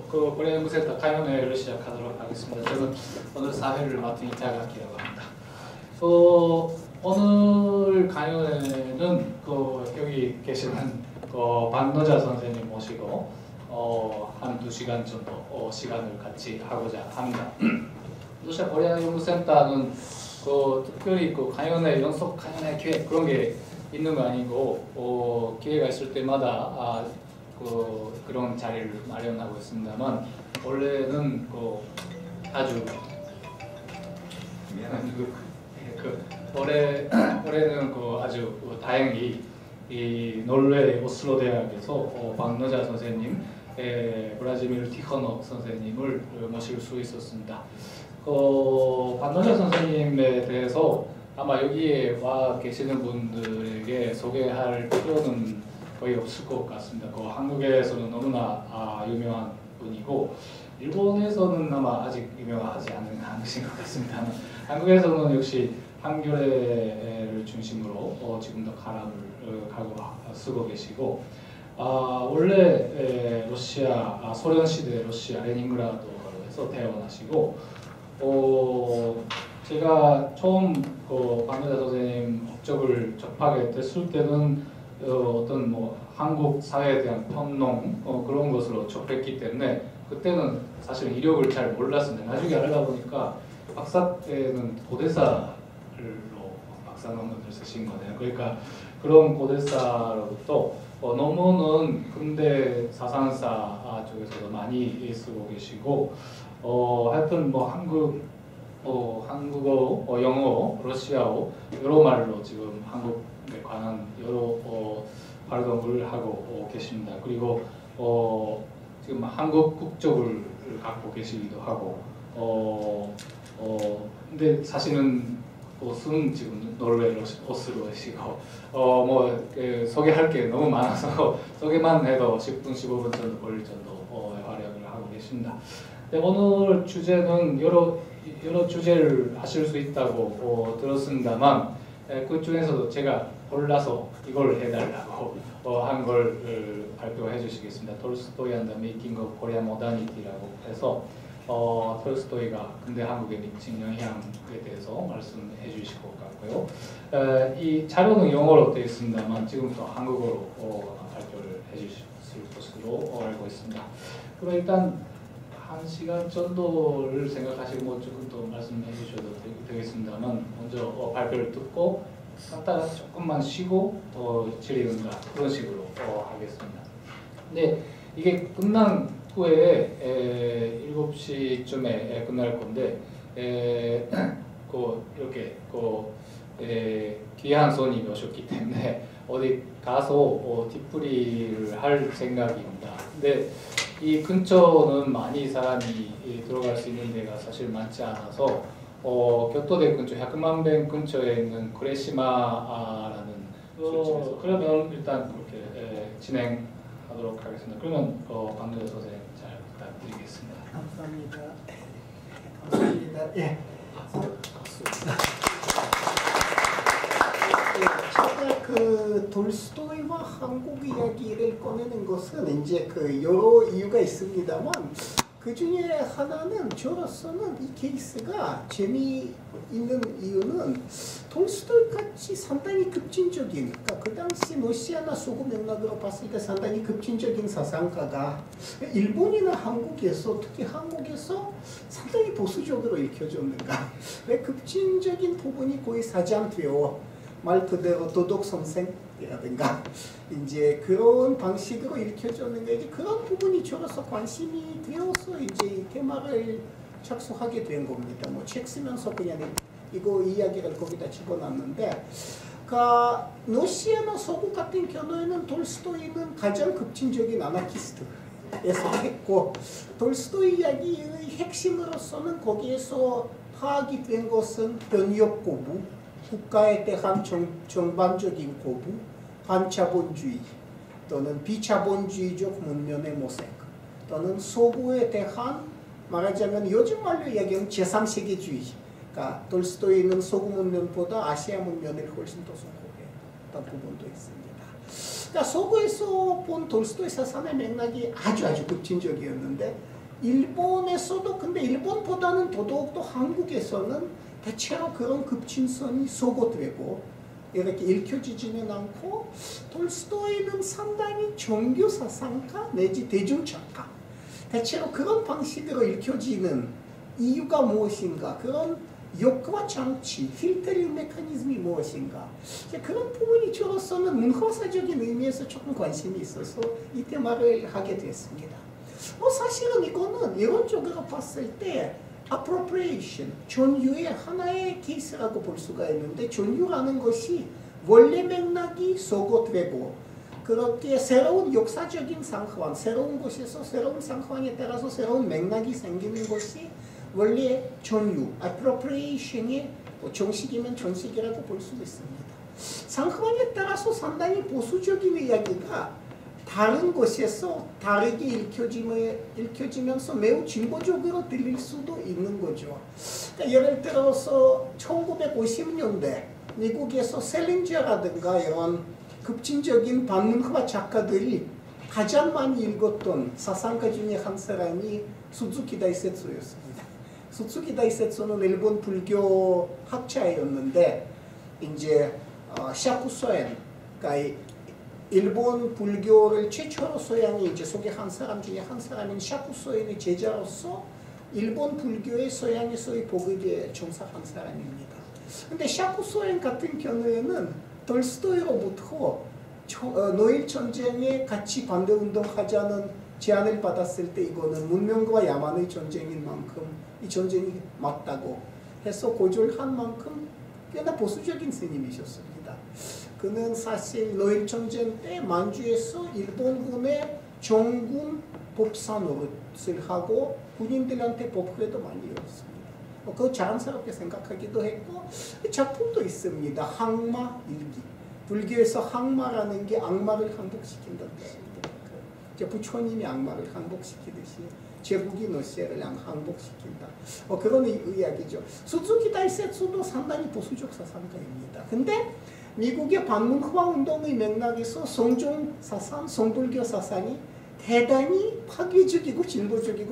그 고려연구센터 강연회를 시작하도록 하겠습니다. 저는 오늘 4회를 맡은 이태학이라고 합니다. 오늘 강연회는 여기 계시는 박노자 선생님 모시고 한 2시간 정도 시간을 같이 하고자 합니다. 러시아 고려연구센터는 특별히 강연회 연속 강연회 기획 그런 게 있는 거 아니고 기회가 있을 때마다 그런 자리를 마련하고 있습니다만 원래는 아주 올해는 아주 다행히 이 노르웨이 오슬로 대학에서 박노자 선생님, 브라지밀 티커노 선생님을 모실 수 있었습니다. 박노자 선생님에 대해서 아마 여기에 와 계시는 분들에게 소개할 필요는 거의 없을 것 같습니다. 한국에서는 너무나 유명한 분이고 일본에서는 아마 아직 유명하지 않으신 것 같습니다. 한국에서는 역시 한겨레를 중심으로 지금도 가람을 쓰고 계시고 원래 러시아 소련 시대 러시아 레닌그라드에서 태어나시고 제가 처음 박노자 선생님 업적을 접하게 됐을 때는 어떤 한국 사회에 대한 평론 그런 것으로 접했기 때문에 그때는 사실 이력을 잘 몰랐습니다. 나중에 알다 보니까 박사 때는 고대사로 박사 논문을 쓰신 거네요. 그러니까 그런 고대사로부터 논문은 근대 사상사 쪽에서도 많이 쓰고 계시고 하여튼 한국어, 영어, 러시아어 여러 말로 지금 한국에 관한 여러 활동을 하고 계십니다. 그리고 지금 한국 국적을 갖고 계시기도 하고 근데 사실은 옷은 지금 노르웨이 오슬로시고 소개할 게 너무 많아서 소개만 해도 10분, 15분 정도 걸릴 정도 활약을 하고 계십니다. 오늘 주제는 여러 주제를 하실 수 있다고 들었습니다만 그 중에서도 제가 골라서 이걸 해달라고 한 걸 발표해 주시겠습니다. 톨스토이 and the Making of Korean Modernity라고 해서 톨스토이가 근대 한국에 미친 영향에 대해서 말씀해 주실 것 같고요. 이 자료는 영어로 되어 있습니다만 지금부터 한국어로 발표를 해 주실 것으로 알고 있습니다. 그럼 일단 1시간 정도를 생각하시고 조금 더 말씀해 주셔도 되겠습니다만 먼저 발표를 듣고 갔다가 조금만 쉬고 질의응답 그런 식으로 하겠습니다. 근데 이게 끝난 후에 7시쯤에 끝날 건데 이렇게 귀한 손님이 오셨기 때문에 어디 가서 뒤풀이를 할 생각입니다. 근데 이 근처는 많이 사람이 들어갈 수 있는 데가 사실 많지 않아서 교토대 근처 야크만뱅 근처에 있는 그레시마라는 그러면 일단 그렇게 진행하도록 하겠습니다. 그러면 박노자 선생님 잘 부탁드리겠습니다. 감사합니다. 감사합니다. 예. 제가 돌스토이와 한국 이야기를 꺼내는 것은 이제 여러 이유가 있습니다만 그 중에 하나는 저로서는 이 케이스가 재미있는 이유는 돌스토이 같이 상당히 급진적인 그러니까 그 당시 러시아나 소구 맥락으로 봤을 때 상당히 급진적인 사상가가 일본이나 한국에서 특히 한국에서 상당히 보수적으로 읽혀졌는가 왜 급진적인 부분이 거의 사장되어 말 그대로 도덕 선생이라든가 이제 그런 방식으로 읽혀졌는데 이제 그런 부분이 저로서 관심이 되어서 이제 이 테마를 착수하게 된 겁니다. 책 쓰면서 그냥 이거 이야기를 거기다 집어넣는데, 러시아나 서구 같은 경우에는 돌스토이는 가장 급진적인 아나키스트에서 했고 돌스토이 이야기의 핵심으로서는 거기에서 파악이 된 것은 변이업 고부 국가에 대한 전반적인 고부, 반자본주의 또는 비자본주의적 문명의 모색 또는 소부에 대한 말하자면 요즘 말로 이야기하면 제3세계주의 그러니까 돌스토이는 소구 문명보다 아시아 문명을 훨씬 더 선호했던 부분도 있습니다. 그러니까 서구에서 본 돌스토이 사상의 맥락이 아주 급진적이었는데 일본에서도 근데 일본보다는 더더욱도 한국에서는 대체로 그런 급진선이 소거되고 이렇게 읽혀지지는 않고 톨스토이는 상당히 종교 사상가 내지 대중작가 대체로 그런 방식으로 읽혀지는 이유가 무엇인가 그런 욕과 장치, 필터링 메커니즘이 무엇인가 그런 부분이 저로서는 문화사적인 의미에서 조금 관심이 있어서 이 테마를 하게 됐습니다. 사실은 이거는 이론적으로 봤을 때 appropriation, 전유의 하나의 케이스라고 볼 수가 있는데 전유라는 것이 원래 맥락이 소거되고 그렇게 새로운 역사적인 상황, 새로운 곳에서 새로운 상황에 따라서 새로운 맥락이 생기는 것이 원래 전유, appropriation의 정식이면 전식이라고 볼 수 있습니다. 상황에 따라서 상당히 보수적인 이야기가 다른 곳에서 다르게 읽혀지면서 매우 진보적으로 들릴 수도 있는 거죠. 그러니까 예를 들어서 1950년대 미국에서 셀린저라든가 이런 급진적인 반문화 작가들이 가장 많이 읽었던 사상가 중에 한 사람이 수즈키 다이세츠였습니다. 수즈키 다이세츠는 일본 불교 학자였는데 이제 샤쿠소엔, 그러니까 일본 불교를 최초로 서양이 이제 소개한 사람 중에 한 사람인 샤쿠소엔의 제자로서 일본 불교의 서양에서의 복음에 종사한 사람입니다. 근데 샤쿠소엔 같은 경우에는 돌스토이로부터 노일 전쟁에 같이 반대 운동하자는 제안을 받았을 때 이거는 문명과 야만의 전쟁인 만큼 이 전쟁이 맞다고 해서 고졸한 만큼 꽤나 보수적인 스님이셨습니다. 그는 사실 노일 전쟁 때 만주에서 일본군의 정군 법사 노릇을 하고 군인들한테 법회도 많이 열었습니다. 그거 자랑스럽게 생각하기도 했고 작품도 있습니다. 항마 일기. 불교에서 항마라는 게 악마를 항복시킨다는 뜻입니다. 부처님이 악마를 항복시키듯이 제국이 노세를 항복시킨다. 그런 이야기죠. 수즈키 다이세츠도 상당히 보수적 사상가입니다. 근데 미국의 반문화 운동의 맥락에서 성종 사상, 성불교 사상이 대단히 파괴적이고 진보적이고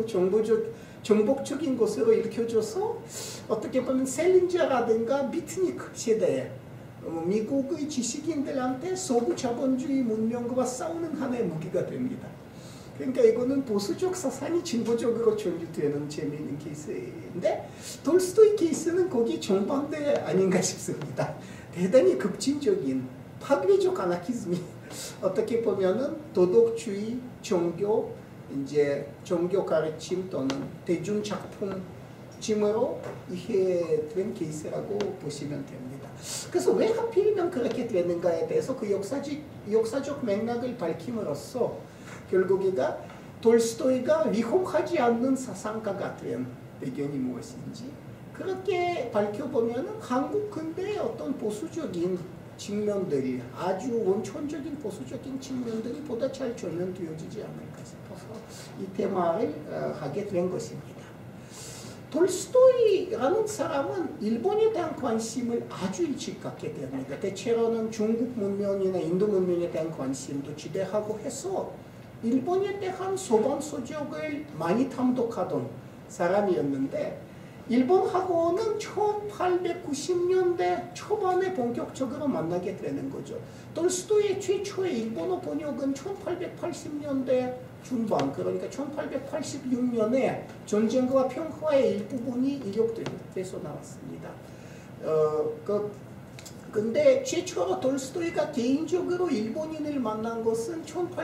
정복적인 것으로 읽혀져서 어떻게 보면 셀린저라든가 비트니크 세대에 미국의 지식인들한테 소부 자본주의 문명과 싸우는 하나의 무기가 됩니다. 그러니까 이거는 보수적 사상이 진보적으로 전개되는 재미있는 케이스인데 돌스토이 케이스는 거기 정반대 아닌가 싶습니다. 대단히 급진적인 파괴적 아나키즘이 어떻게 보면은 도덕주의, 종교, 이제 종교 가르침 또는 대중 작품쯤으로 이해된 케이스라고 보시면 됩니다. 그래서 왜 하필이면 그렇게 되는가에 대해서 그 역사적 맥락을 밝힘으로써 결국에가 돌스토이가 위험하지 않는 사상가가 된 배경이 무엇인지 그렇게 밝혀보면 한국 근대의 어떤 보수적인 측면들이 아주 원천적인 보수적인 측면들이 보다 잘 조명되어지지 않을까 싶어서 이 테마를 하게 된 것입니다. 돌스토이라는 사람은 일본에 대한 관심을 아주 일찍 갖게 됩니다. 대체로는 중국 문명이나 인도 문명에 대한 관심도 지대하고 해서 일본에 대한 소반 서적을 많이 탐독하던 사람이었는데 일본하고는 1890년대 초반에 본격적으로 만나게 되는 거죠. 돌스토이의 최초의 일본어 번역은 1880년대 중반, 그러니까 1886년에 전쟁과 평화의 일부분이 이력돼서 나왔습니다. 근데 최초로 돌스토이가 개인적으로 일본인을 만난 것은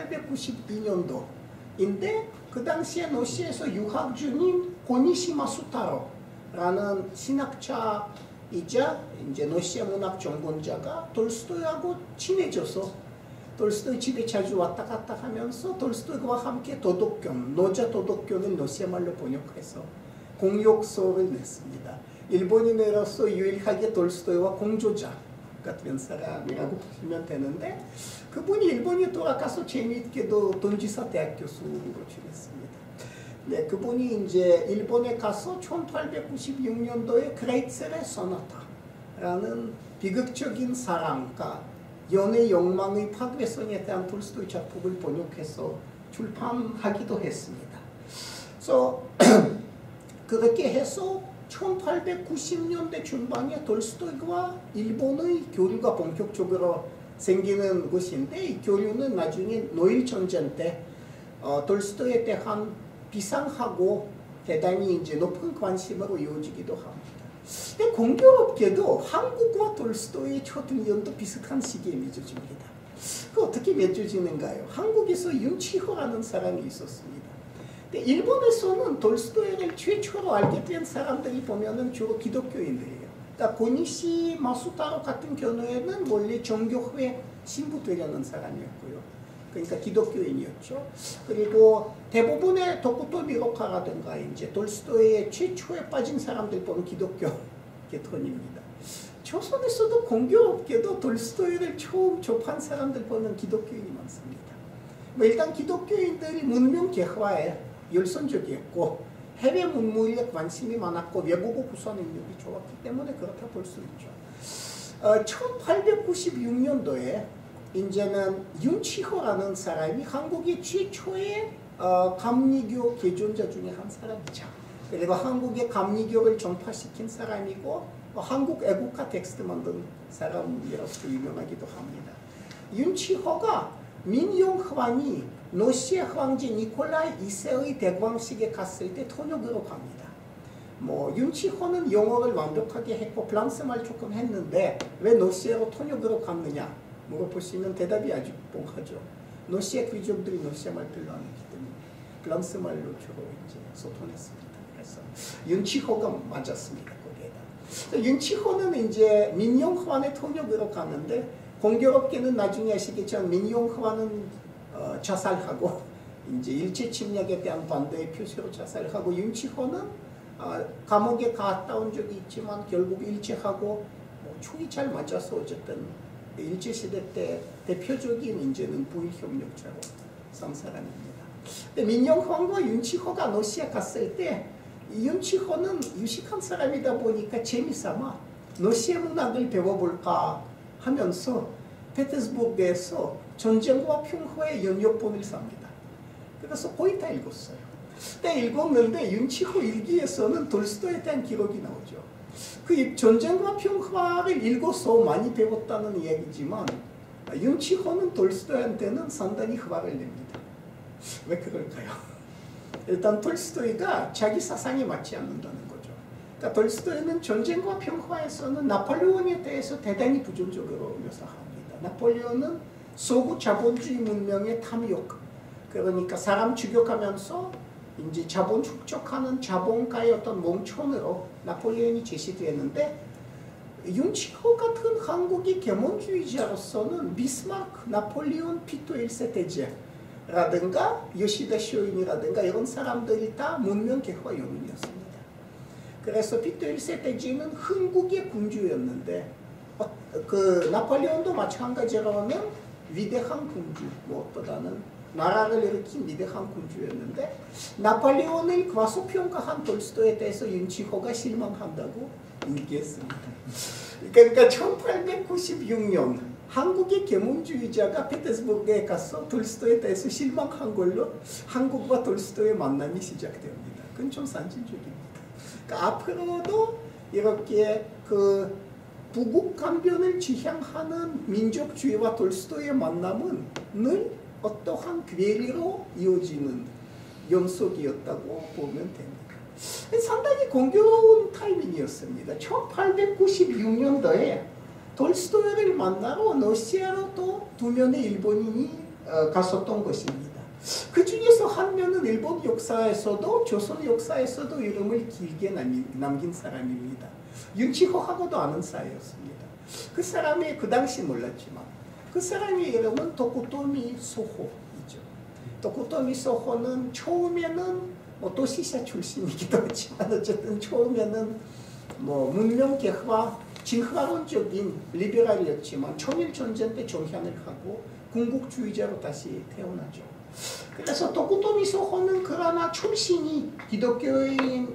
1892년도인데 그 당시에 러시아에서 유학 중인 고니시마 수타로라는 신학자이자 이제 러시아 문학 전공자가 돌스토이하고 친해져서 돌스토이 집에 자주 왔다 갔다 하면서 돌스토이와 함께 도덕경, 노자 도덕경을 러시아 말로 번역해서 공역서를 냈습니다. 일본인으로서 유일하게 돌스토이와 공조자 같은 사람이라고 보시면 되는데 그분이 일본에 돌아가서 재미있게도 돈지사 대학 교수로 지냈습니다. 네, 그분이 이제 일본에 가서 1896년도에 그레이츠의 소나타라는 비극적인 사랑과 연애 욕망의 파괴성에 대한 돌스토이 작품을 번역해서 출판하기도 했습니다. 그래서 그렇게 해서 1890년대 중반에 돌스토이와 일본의 교류가 본격적으로 생기는 것인데 이 교류는 나중에 노일 전쟁 때 돌스토이에 대한 비상하고 대단히 이제 높은 관심으로 이어지기도 합니다. 근데 공교롭게도 한국과 돌스토이의 초등연도 비슷한 시기에 맺어집니다. 그 어떻게 맺어지는가요? 한국에서 윤치호라는 사람이 있었습니다. 근데 일본에서는 돌스토이를 최초로 알게 된 사람들이 보면은 주로 기독교인들이에요. 그러니까 고니시 마수타로 같은 경우에는 원래 정교회 신부 되려는 사람이었고요. 그러니까 기독교인이었죠. 그리고 대부분의 도쿠토미 로카라든가 이제 돌스토이의 최초에 빠진 사람들 보면 기독교 계통입니다. 조선에서도 공교롭게도 돌스토이를 처음 접한 사람들 보면 기독교인이 많습니다. 뭐 일단 기독교인들이 문명 개화에 열성적이었고 해외 문물에 관심이 많았고 외국어 구사 능력이 좋았기 때문에 그렇다 볼 수 있죠. 1896년도에 이제는 윤치호라는 사람이 한국의 최초의 감리교 개존자 중에 한 사람이죠. 그리고 한국의 감리교를 전파시킨 사람이고 한국 애국가 텍스트 만든 사람이라서 유명하기도 합니다. 윤치호가 민용환이 러시아 황제 니콜라이 2세의 대관식에 갔을 때 통역으로 갑니다. 뭐 윤치호는 영어를 완벽하게 했고 프랑스말 조금 했는데 왜 러시아로 통역으로 갔느냐 물어보시면 대답이 아주 뻥하죠. 러시아 귀족들이 러시아말 별로 안 했기 때문에 프랑스말로 주로 이제 소통했습니다. 그래서 윤치호가 맞았습니다. 거기에다. 윤치호는 이제 민용환의 통역으로 갔는데 공교롭게는 나중에 아시겠지만 민용환은 자살하고 이제 일제 침략에 대한 반대의 표시로 자살하고 윤치호는 감옥에 갔다 온 적이 있지만 결국 일제하고 뭐 총이 잘 맞아서 어쨌든 일제 시대 때 대표적인 이제는 부일 협력자로 산 사람입니다. 근데 민용환과 윤치호가 러시아 갔을 때 윤치호는 유식한 사람이다 보니까 재미삼아 러시아 문학을 배워볼까 하면서 페테스부르크에서 전쟁과 평화의 연역본을 삽니다. 그래서 거의 다 읽었어요. 그때 읽었는데 윤치호 일기에서는 돌스토이에 대한 기록이 나오죠. 그 전쟁과 평화를 읽어서 많이 배웠다는 이야기지만 윤치호는 돌스토이한테는 상당히 흡악을 냅니다. 왜 그럴까요? 일단 돌스토이가 자기 사상에 맞지 않는다는 거죠. 그러니까 돌스토이는 전쟁과 평화에서는 나폴레옹에 대해서 대단히 부정적으로 묘사합니다. 나폴레옹은 서구 자본주의 문명의 탐욕, 그러니까 사람 죽여가면서 이제 자본 축적하는 자본가의 어떤 몽촌으로 나폴레옹이 제시되었는데 윤치호 같은 한국의 계몽주의자로서는 비스마르크, 나폴레옹, 피토 1세 대제라든가 요시다 쇼인이라든가 이런 사람들이 다 문명 개화 연운이었습니다. 그래서 피토 1세 대제는 흥국의 군주였는데 그 나폴레옹도 마찬가지로는 위대한 군주, 무엇보다는 나라를 일으킨 위대한 군주였는데 나폴레옹을 과소평가한 돌스토이에 대해서 윤치호가 실망한다고 일기했습니다. 그러니까 1896년 한국의 계몽주의자가 페테스부르크에 가서 돌스토이에 대해서 실망한 걸로 한국과 돌스토이의 만남이 시작됩니다. 그건 좀 산진적입니다. 그러니까 앞으로도 이렇게 그 부국 강변을 지향하는 민족주의와 돌스토이의 만남은 늘 어떠한 괴리로 이어지는 연속이었다고 보면 됩니다. 상당히 공교로운 타이밍이었습니다. 1896년도에 돌스토이를 만나러 러시아로 또 두 명의 일본인이 갔었던 것입니다. 그 중에서 한 명은 일본 역사에서도 조선 역사에서도 이름을 길게 남긴 사람입니다. 윤치호하고도 아는 사이였습니다. 그 사람이 그 당시 몰랐지만 그 사람의 이름은 도쿠토미 소호이죠. 도쿠토미 소호는 처음에는 뭐 도시사 출신이기도 하지만 어쨌든 처음에는 뭐 문명 개화, 진화론적인 리베랄이었지만 청일전쟁 때 정향을 하고 군국주의자로 다시 태어나죠. 그래서 도쿠토미 소호는 그러나 출신이 기독교인이었고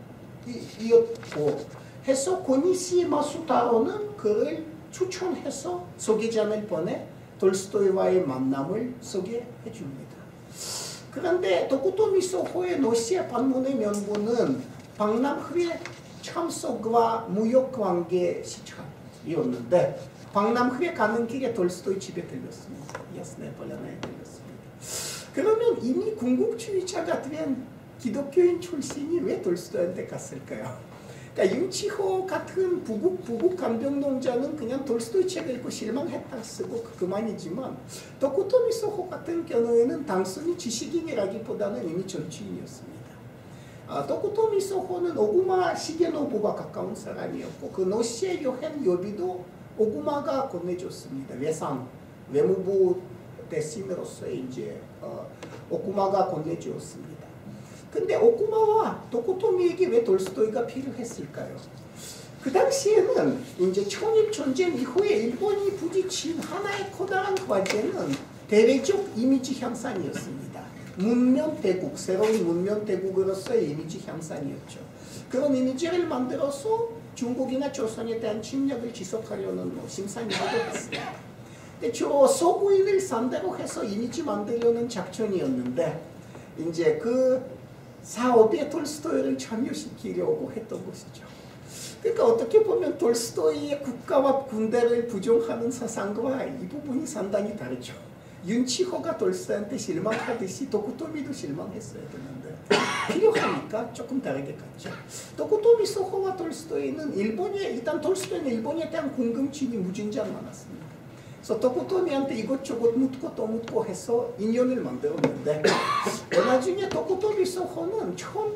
해서 고니시 마수타로는 그를 추천해서 소개장을 보내 돌스토이와의 만남을 소개해 줍니다. 그런데 도쿠토미 소호의 노시의 방문의 면부는 박람회 참석과 무역 관계 시찰이었는데 박람회 가는 길에 돌스토이 집에 들렸습니다. 야스나의 폴라나에 들렸습니다. 그러면 이미 군국주의자가 된 기독교인 출신이 왜 돌스토이한테 갔을까요? 그러니까 윤치호 같은 부국 간병농자는 그냥 돌스토이 책을 읽고 실망했다 쓰고 그만이지만 도쿠토미 소호 같은 경우에는 단순히 지식인이라기보다는 이미 정치인이었습니다. 도쿠토미 소호는 오구마 시게노부가 가까운 사람이었고 그 노시의 여행 요비도 오구마가 건네줬습니다. 외무부 대신으로서 이제 오구마가 건네주었습니다. 근데 오구마와 도쿠토미에게 왜 돌스토이가 필요했을까요? 그 당시에는 이제 청일 전쟁 이후에 일본이 부딪힌 하나의 커다란 과제는 대외적 이미지 향상이었습니다. 문명 대국, 새로운 문명 대국으로서의 이미지 향상이었죠. 그런 이미지를 만들어서 중국이나 조선에 대한 침략을 지속하려는 심산위로도 했습니다. 근데 주로 서구인을 상대로 해서 이미지 만들려는 작전이었는데 이제 그 사업에 돌스토이를 참여시키려고 했던 것이죠. 그러니까 어떻게 보면 돌스토이의 국가와 군대를 부정하는 사상과 이 부분이 상당히 다르죠. 윤치호가 돌스토이한테 실망하듯이 도쿠토미도 실망했어야 되는데 필요하니까 조금 다르게 갔죠. 도쿠토미 소호와 돌스토이는 일단 돌스토이는 일본에 대한 궁금증이 무진장 많았습니다. 그래서 도쿠토미한테 이것저것 묻고 또 묻고 해서 인연을 만들었는데 나중에 도쿠토미 소호는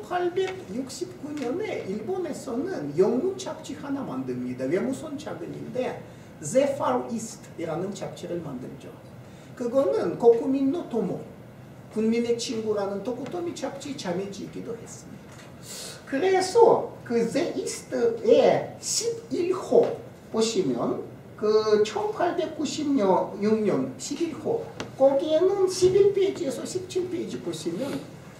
1869년에 일본에서는 영문 잡지 하나 만듭니다. 외무선 자금인데 The Far East이라는 잡지를 만들죠. 그거는 고쿠민노 도모, 군민의 친구라는 도쿠토미 잡지 자매지이기도 했습니다. 그래서 그 The East의 11호 보시면 그 1896년 11호 거기에는 11페이지에서 17페이지 보시면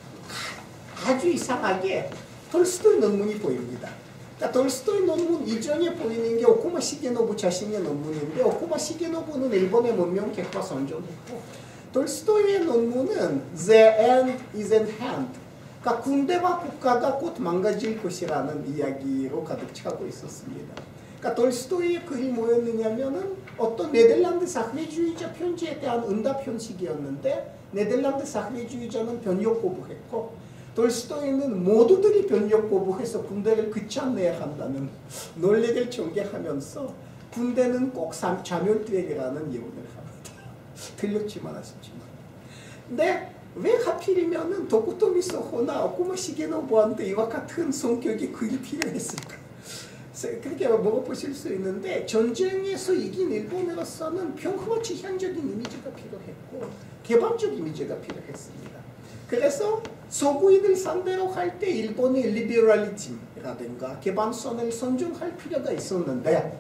아주 이상하게 돌스토이 논문이 보입니다. 그러니까 돌스토이 논문 이전에 보이는 게 오쿠마 시게노부 자신의 논문인데 오쿠마 시게노부는 일본의 문명 객과 선전했고 돌스토이의 논문은 The End is at Hand, 그러니까 군대와 국가가 곧 망가질 것이라는 이야기로 가득 차고 있었습니다. 그러니까 돌스토이의 글이 뭐였느냐면은 어떤 네덜란드 사회주의자 편지에 대한 응답 형식이었는데 네덜란드 사회주의자는 변력 거부했고 돌스토이는 모두들이 변력 거부해서 군대를 그쳐내야 한다는 논리를 전개하면서 군대는 꼭 자멸되리라는 예언을 합니다. 틀렸지만 아쉽지만. 근데 왜 하필이면은 도쿠토미 소호나 오쿠마 시게노부한테 이와 같은 성격의 글이 필요했을까? 그렇게 물어보실 수 있는데 전쟁에서 이긴 일본으로서는 평화와 지향적인 이미지가 필요했고 개방적 이미지가 필요했습니다. 그래서 서구인을 상대로 할 때 일본의 리베럴리즘이라든가 개방선을 선정할 필요가 있었는데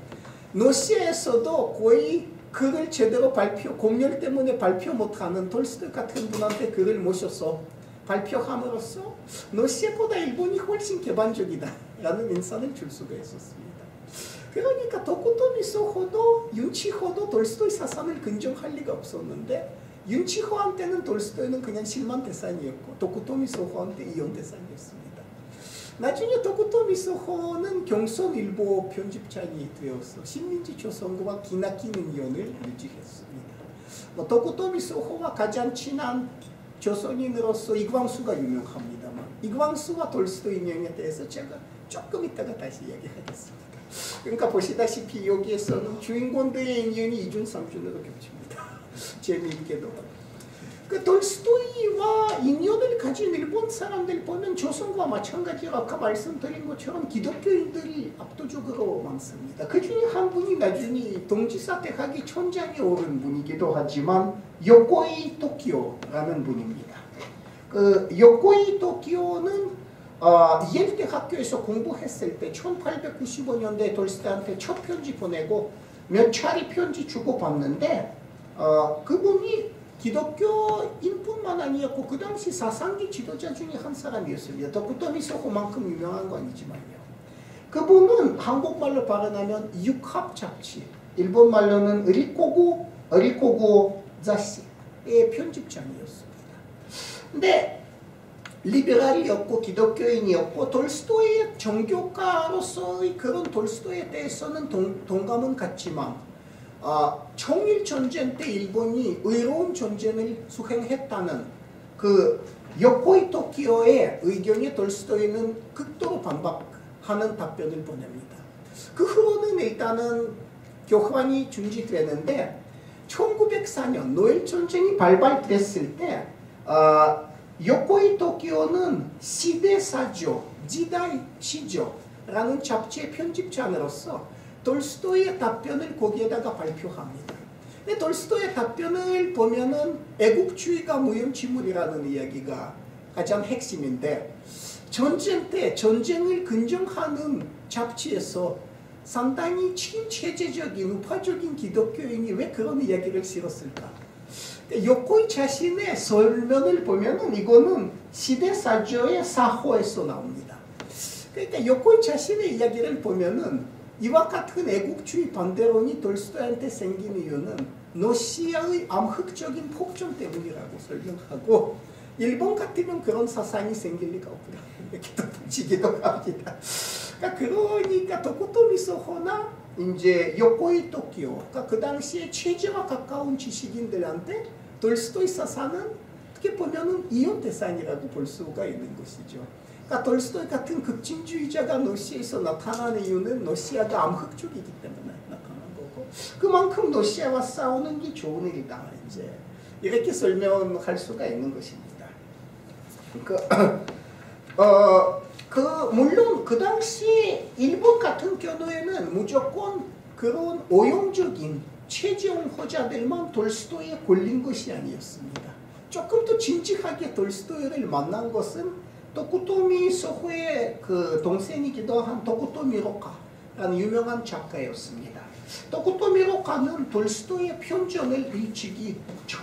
러시아에서도 거의 글을 제대로 공열 때문에 발표 못하는 돌스토이 같은 분한테 글을 모셔서 발표함으로써 러시아보다 일본이 훨씬 개방적이다라는 인상을 줄 수가 있었습니다. 그러니까 도쿠토미 소호도 윤치호도 돌스토이 사상을 긍정할 리가 없었는데 윤치호한테는 돌스토이는 그냥 실망 대상이었고 도쿠토미 소호한테 이용 대상이었습니다. 나중에 도쿠토미 소호는 경성일보 편집장이 되어서 식민지 조선과 기나끼는 인연을 유지했습니다. 도쿠토미 소호와 가장 친한 조선인으로서 이광수가 유명합니다만 이광수와 돌스토이 인연에 대해서 제가 조금 이따가 다시 이야기하겠습니다. 그러니까 보시다시피 여기에서는 주인공들의 인연이 이중삼중으로 겹칩니다. 재미있게도. 그 돌스토이와 인연을 가진 일본 사람들 보면 조선과 마찬가지로 아까 말씀드린 것처럼 기독교인들이 압도적으로 많습니다. 그 중에 한 분이 나중에 동지사 대학의 천장에 오른 분이기도 하지만 요코이 토키오라는 분입니다. 그 요코이 토키오는 이엘 대학교에서 공부했을 때 1895년대 돌스토이한테 첫 편지 보내고 몇 차례 편지 주고받는데 그분이 기독교인뿐만 아니었고 그 당시 사상기 지도자 중에 한 사람이었습니다. 도쿠토미 소호만큼 유명한 건 아니지만요. 그분은 한국말로 발언하면 육합 잡지, 일본말로는 어리코구 자시의 편집장이었습니다. 근데 리베랄이었고 기독교인이었고 돌스토이의 정교가로서의 그런 돌스토이에 대해서는 동감은 갖지만 청일전쟁 때 일본이 의로운 전쟁을 수행했다는 그 요코이 토키오의 의견에 돌스토이는 극도로 반박하는 답변을 보냅니다. 그 후로는 일단은 교환이 중지되는데 1904년 노엘전쟁이 발발됐을 때 요코이 토키오는 시대사조, 지다이 시조라는 잡지의 편집장으로서 돌스토이의 답변을 거기에다가 발표합니다. 근데 돌스토이의 답변을 보면은 애국주의가 무용지물이라는 이야기가 가장 핵심인데 전쟁 때 전쟁을 긍정하는 잡지에서 상당히 친체제적인 우파적인 기독교인이 왜 그런 이야기를 실었을까? 요코이 자신의 설명을 보면은 이거는 시대사조의 사호에서 나옵니다. 그러니까 요코이 자신의 이야기를 보면은 이와 같은 애국주의 반대론이 돌스토이한테 생긴 이유는 러시아의 암흑적인 폭정 때문이라고 설명하고 일본 같으면 그런 사상이 생길 리가 없다 이렇게 덧붙이기도 합니다. 그러니까 도쿠토미 소호나 이제 요코이 토키오, 그러니까 그 당시에 최저와 가까운 지식인들한테 돌스토이 사상은 어떻게 보면은 이혼 대상이라고 볼 수가 있는 것이죠. 그러니까 돌스토이 같은 급진주의자가 러시아에서 나타나는 이유는 러시아가 암흑적이기 때문에 나타난 거고 그만큼 러시아와 싸우는 게 좋은 일이다 이제 이렇게 설명할 수가 있는 것입니다. 물론 그 당시 일본 같은 경우에는 무조건 그런 오용적인 최지용호자들만 돌스토이에 걸린 것이 아니었습니다. 조금 더 진지하게 돌스토이를 만난 것은 도쿠토미 소호의 그 동생이기도 한 도쿠토미 로카라는 유명한 작가였습니다. 도쿠토미 로카는 돌스토이의 편전을 일찍이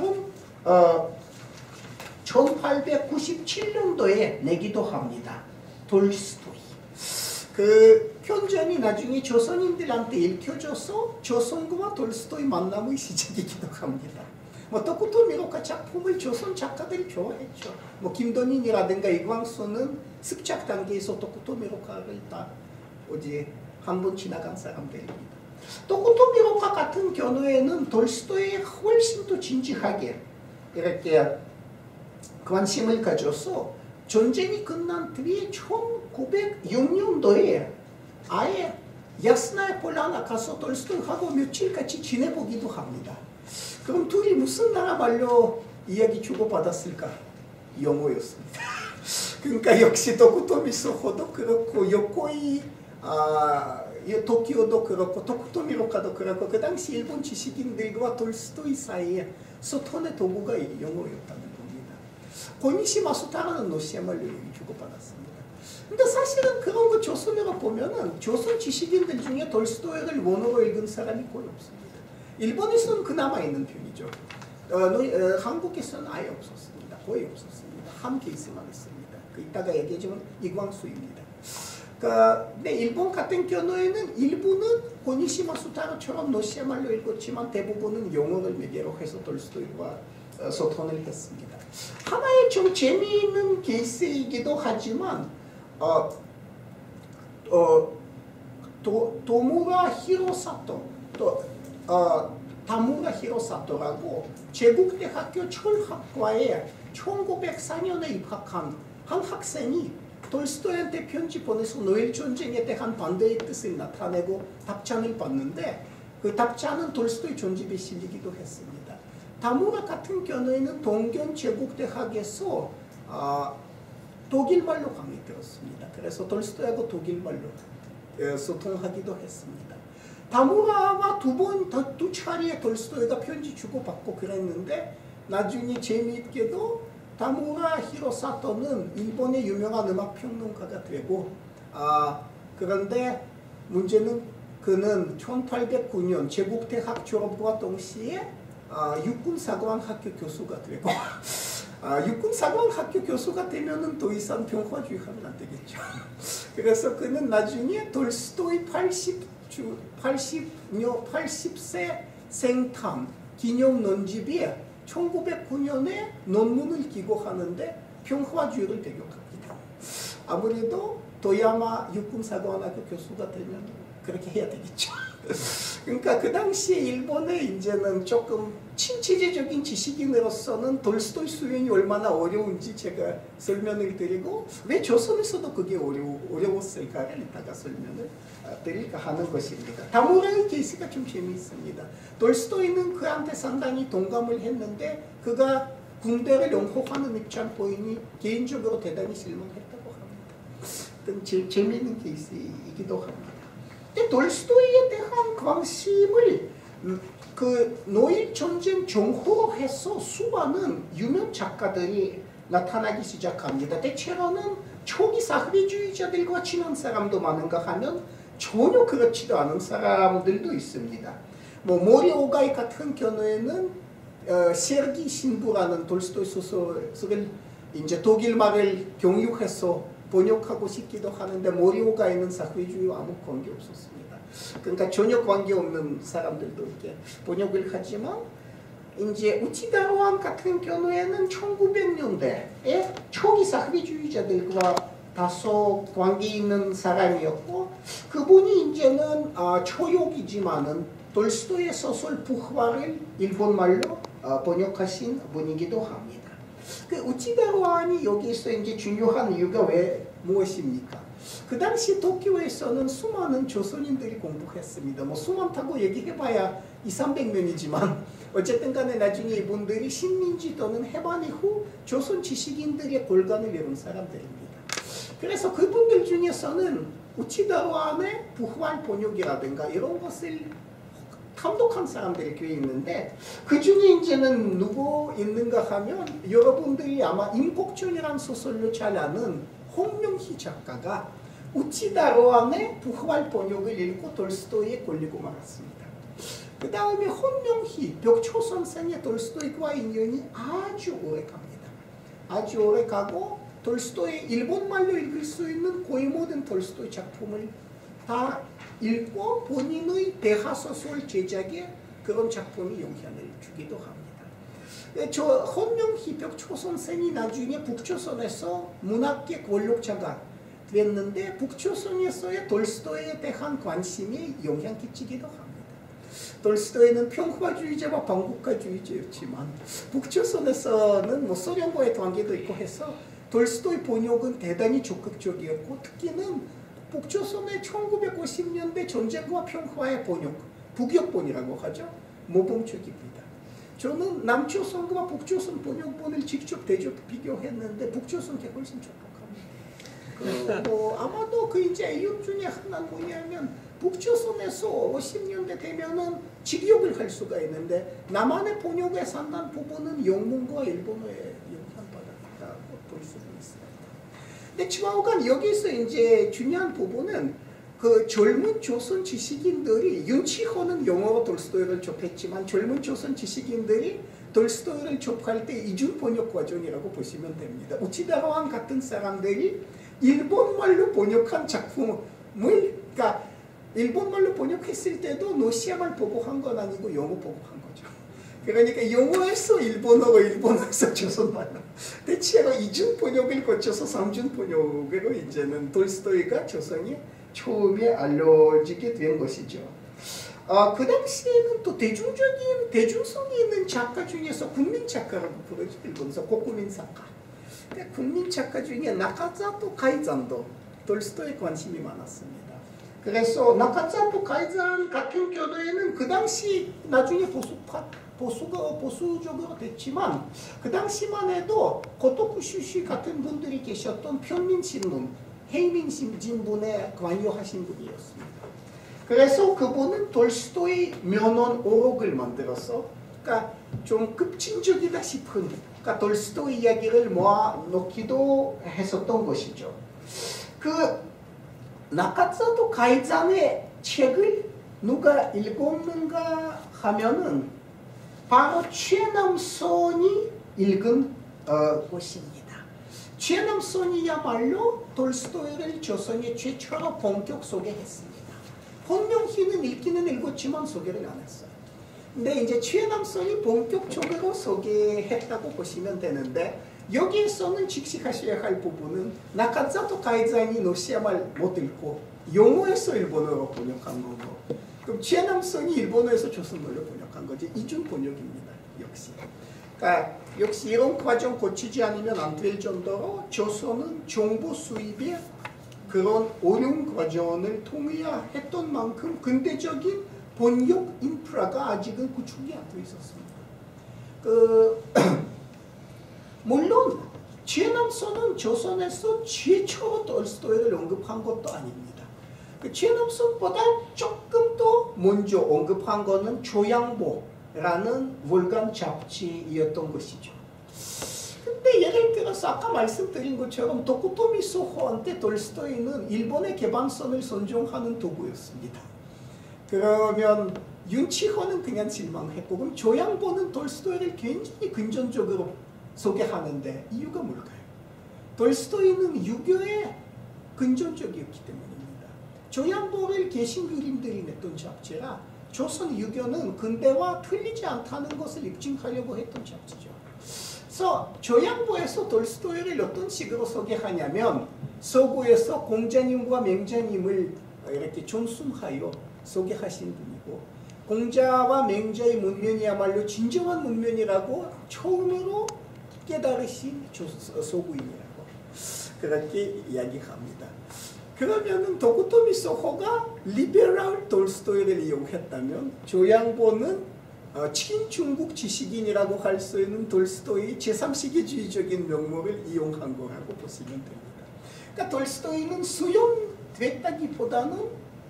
1897년도에 내기도 합니다. 돌스토이. 그 편전이 나중에 조선인들한테 읽혀져서 조선과 돌스토이 만남의 시작이기도 합니다. 도쿠토미 로카 작품을 조선 작가들이 좋아했죠. 김도닌이라든가 이광수는 습작 단계에서 도쿠토미 로카를 다 한 번 지나간 사람들입니다. 도쿠토미 로카 같은 경우에는 돌스토이에 훨씬 더 진지하게 이렇게 관심을 가져서 전쟁이 끝난 뒤에 1906년도에 아예 야스나의 폴라나 가서 돌스토이하고 며칠 같이 지내보기도 합니다. 그럼 둘이 무슨 나라 말로 이야기 주고받았을까? 영어였습니다. 그러니까 역시 도쿠토미 소호도 그렇고 요코이 도쿄도 그렇고 도쿠토미 로카도 그렇고 그 당시 일본 지식인들과 돌스토이 사이에 소통의 도구가 영어였다는 겁니다. 고니시마 수타라는 러시아 말로 주고받았습니다. 근데 사실은 그런 거 조선으로 보면은 조선 지식인들 중에 돌스토이를 원어로 읽은 사람이 거의 없습니다. 일본에서는 그나마 있는 편이죠. 한국에서는 아예 없었습니다. 거의 없었습니다. 한 케이스만 있습니다. 이따가 얘기하지만 이광수입니다. 근데 일본 같은 경우에는 일부는 고니시마 수타로처럼 러시아 말로 읽었지만 대부분은 영어를 매개로 해서 돌스토이와 소통을 했습니다. 하나의 좀 재미있는 케이스이기도 하지만 도무라 히로사토 다무라 히로사토라고 제국대학교 철학과에 1904년에 입학한 한 학생이 돌스토이한테 편지 보내서 노엘전쟁에 대한 반대의 뜻을 나타내고 답장을 받는데 그 답장은 돌스토이 전집에 실리기도 했습니다. 다무라 같은 경우에는 동경 제국대학에서 독일말로 강의 들었습니다. 그래서 돌스토이하고 독일말로 소통하기도 했습니다. 다무라와 두 차례에 돌스토이가 편지 주고받고 그랬는데 나중에 재미있게도 다무라 히로사토는 일본의 유명한 음악평론가가 되고 그런데 문제는 그는 1809년 제국대학 졸업과 동시에 육군사관학교 교수가 되고 육군사관학교 교수가 되면은 더 이상 평화주의 하면 안 되겠죠. 그래서 그는 나중에 돌스토이 80세 생탄 기념 논집에 1909년에 논문을 기고하는데 평화주의를 배격합니다. 아무래도 도야마 육군사관학교 교수가 되면 그렇게 해야 되겠죠. 그러니까 그 당시에 일본의 이제는 조금 친체제적인 지식인으로서는 돌스토이 수행이 얼마나 어려운지 제가 설명을 드리고 왜 조선에서도 그게 어려웠을까를 이따가 설명을 드릴까 하는 것입니다. 다무라의 케이스가 좀 재미있습니다. 돌스토이는 그한테 상당히 동감을 했는데 그가 군대를 옹호하는 입장 보이니 개인적으로 대단히 실망했다고 합니다. 재미있는 케이스이기도 합니다. 돌스토이에 대한 관심을 그 노일 전쟁 전후로 해서 수많은 유명 작가들이 나타나기 시작합니다. 대체로는 초기 사회주의자들과 친한 사람도 많은가 하면 전혀 그렇지도 않은 사람들도 있습니다. 모리 오가이 같은 경우에는 세르기 신부라는 돌스토이 소설을 이제 독일말을 경유해서 번역하고 싶기도 하는데 모리 오가이는 사회주의와 아무 관계 없었습니다. 그러니까 전혀 관계없는 사람들도 이렇게 번역을 하지만 이제 우치다로안 같은 경우에는 1900년대에 초기 사회주의자들과 다소 관계 있는 사람이었고 그분이 이제는 초역이지만은 돌스토이의 소설 부화를 일본말로 번역하신 분이기도 합니다. 그 우치다로안이 여기서 이제 중요한 이유가 무엇입니까? 그 당시 도쿄에서는 수많은 조선인들이 공부했습니다. 뭐 수많다고 얘기해봐야 200~300명이지만 어쨌든 간에 나중에 이분들이 식민지 또는 해방 이후 조선 지식인들의 골간을 이룬 사람들입니다. 그래서 그분들 중에서는 우치다로안의 부활 번역이라든가 이런 것을 감독한 사람들이 꽤 있는데 그 중에 이제는 누구 있는가 하면 여러분들이 아마 임곡전이라는 소설로 잘 아는 홍명희 작가가 우치다로안의 부활 번역을 읽고 돌스토이에 걸리고 말았습니다. 그 다음에 홍명희, 벽초 선생의 돌스토이와 인연이 아주 오래 갑니다. 아주 오래 가고 돌스토이 일본말로 읽을 수 있는 거의 모든 돌스토이 작품을 다 읽고 본인의 대하소설 제작에 그런 작품이 영향을 주기도 합니다. 저 홍명희 벽초 선생이 나중에 북조선에서 문학계 권력자가 됐는데 북조선에서의 돌스토이에 대한 관심이 영향 끼치기도 합니다. 돌스토이는 평화주의자와 반국가주의자였지만 북조선에서는 뭐 소련과의 관계도 있고 해서 돌스토이 번역은 대단히 적극적이었고 특히는 북조선의 1950년대 전쟁과 평화의 번역, 북역본이라고 하죠. 모범적입니다. 저는 남조선과 북조선 번역본을 직접 대접 비교했는데 북조선 게 훨씬 촉박합니다. 아마도 그 이제 이유 중에 하나는 뭐냐면 북조선에서 50년대 되면은 직역을 할 수가 있는데 남한의 번역의 상당 부분은 영문과 일본어에 영향받았다고 볼 수 있습니다. 근데 치마오간 여기서 이제 중요한 부분은 그 젊은 조선 지식인들이 윤치호는 영어로 돌스토이를 접했지만 젊은 조선 지식인들이 돌스토이를 접할 때 이중 번역 과정이라고 보시면 됩니다. 우치다로안 같은 사람들이 일본말로 번역한 작품을 그러니까 일본말로 번역했을 때도 러시아말 보고 한 건 아니고 영어 보고 한 거죠. 그러니까 영어에서 일본어로 일본어에서 조선말로 대체로 이중 번역을 거쳐서 삼중 번역으로 이제는 돌스토이가 조선이 처음에 알려지게 된 것이죠. 그 당시에는 또 대중성이 있는 작가 중에서 국민 작가라고 부르죠. 일본에서 국민 작가. 국민 작가 중에 나카자토 가이잔도 돌스토이에 관심이 많았습니다. 그래서 나카자토 가이잔 같은 경우에는 그 당시 나중에 보수적으로 됐지만 그 당시만 해도 고토쿠 슈시 같은 분들이 계셨던 평민신문, 해이민신문에 관여하신 분이었습니다. 그래서 그분은 돌스토이 면원 오록을 만들어서 그러니까 좀 급진적이다 싶은 그러니까 돌스토이 이야기를 모아놓기도 했었던 것이죠. 그 나카자토 가이잔의 책을 누가 읽었는가 하면은 바로 최남선이 읽은 것입니다. 최남선이야말로 돌스토이를 조선의 최초로 본격 소개했습니다. 홍명희는 읽기는 읽었지만 소개를 안 했어요. 근데 이제 최남선이 본격적으로 소개했다고 보시면 되는데 여기에서는 직시하셔야 할 부분은 나카자토 가이자니 노시야말 못 읽고 영어에서 일본어로 번역한 거고 그럼 최남선이 일본어에서 조선어로 번역한 거지 이중 번역입니다. 역시. 그러니까 역시 이런 과정 고치지 않으면 안 될 정도로 조선은 정보 수입에 그런 어려운 과정을 통해야 했던 만큼 근대적인 번역 인프라가 아직은 구축이 안 돼 있었습니다. 물론 최남선은 조선에서 최초로 돌스토이를 언급한 것도 아닙니다. 최남선보다 조금 더 먼저 언급한 것은 조양보라는 월간 잡지이었던 것이죠. 근데 예를 들어서 아까 말씀드린 것처럼 도쿠토미 소호한테 돌스토이는 일본의 개방선을 선종하는 도구였습니다. 그러면 윤치호는 그냥 실망했고 그럼 조양보는 돌스토이를 굉장히 근전적으로 소개하는데 이유가 뭘까요? 돌스토이는 유교에 근전적이었기 때문입니다. 조양보를 개신교인들이 냈던 잡지라 조선 유교는 근대와 틀리지 않다는 것을 입증하려고 했던 잡지죠. 그래서 조양보에서 돌스토이를 어떤 식으로 소개하냐면 서구에서 공자님과 맹자님을 이렇게 존숭하여 소개하신 분이고 공자와 맹자의 문면이야말로 진정한 문면이라고 처음으로 깨달으신 서구인이라고 그렇게 이야기합니다. 그러면은 도쿠토미 소호가 리베럴 돌스토이를 이용했다면 조양보는 친중국 지식인이라고 할 수 있는 돌스토이의 제3세계주의적인 명목을 이용한 거라고 보시면 됩니다. 그러니까 돌스토이는 수용됐다기보다는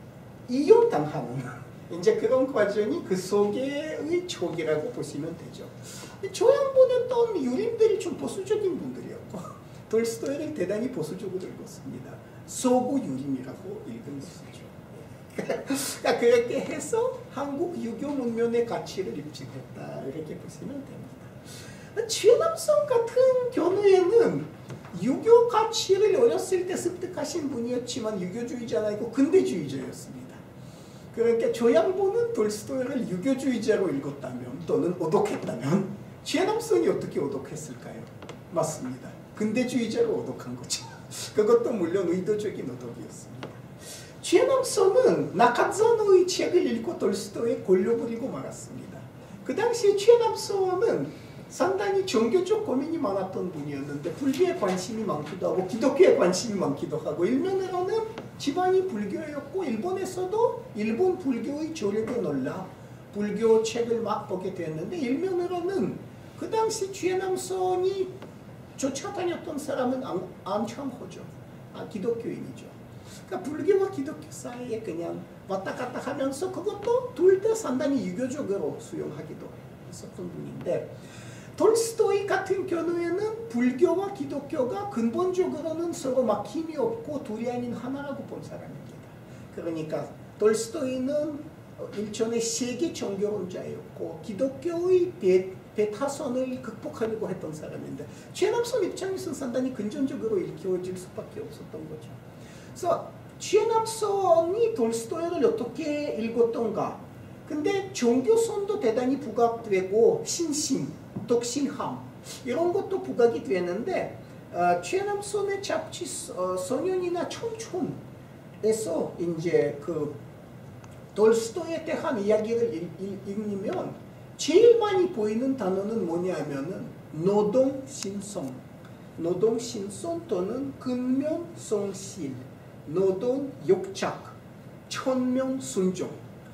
이용당하는 이제 그런 과정이 그 속에의 촉이라고 보시면 되죠. 조양보는 또 유림들이 좀 보수적인 분들이었고 돌스토이를 대단히 보수적으로 읽었습니다. 소구 유림이라고 읽은 것이죠. 그러니까 그렇게 해서 한국 유교 문명의 가치를 입증했다 이렇게 보시면 됩니다. 최남선 같은 경우에는 유교 가치를 어렸을 때 습득하신 분이었지만 유교주의자는 아니고 근대주의자였습니다. 그러니까 조양보는 돌스토이를 유교주의자로 읽었다면 또는 오독했다면 최남선이 어떻게 오독했을까요? 맞습니다. 근대주의자로 오독한 거죠. 그것도 물론 의도적인 오독이었습니다. 최남선은 나카자노의 책을 읽고 돌스토이에 골려 부리고 말았습니다. 그 당시에 최남선은 상당히 종교적 고민이 많았던 분이었는데 불교에 관심이 많기도 하고 기독교에 관심이 많기도 하고 일면으로는 집안이 불교였고 일본에서도 일본 불교의 조력에 놀라 불교 책을 막 보게 됐는데 일면으로는 그 당시 최남선이 쫓아다녔던 사람은 안창호죠. 기독교인이죠. 그러니까 불교와 기독교 사이에 그냥 왔다 갔다 하면서 그것도 둘 다 상당히 유교적으로 수용하기도 했었던 분인데 돌스토이 같은 경우에는 불교와 기독교가 근본적으로는 서로 막 힘이 없고 둘이 아닌 하나라고 본 사람입니다. 그러니까 돌스토이는 일종의 세계 종교론자였고 기독교의 배타선을 극복하려고 했던 사람인데 최남선 입장에서는 상당히 근전적으로 읽혀질 수밖에 없었던 거죠. 그래서 최남선이 돌스토이를 어떻게 읽었던가? 근데 종교선도 대단히 부각되고 신심, 독신함 이런 것도 부각이 되는데 최남선의 잡지 소년이나 청춘에서 이제 그 돌스토이에 대한 이야기를 읽으면 제일 많이 보이는 단어는 뭐냐면은 노동신성, 노동신성 또는 근면성실, 노동욕작, 천명순종.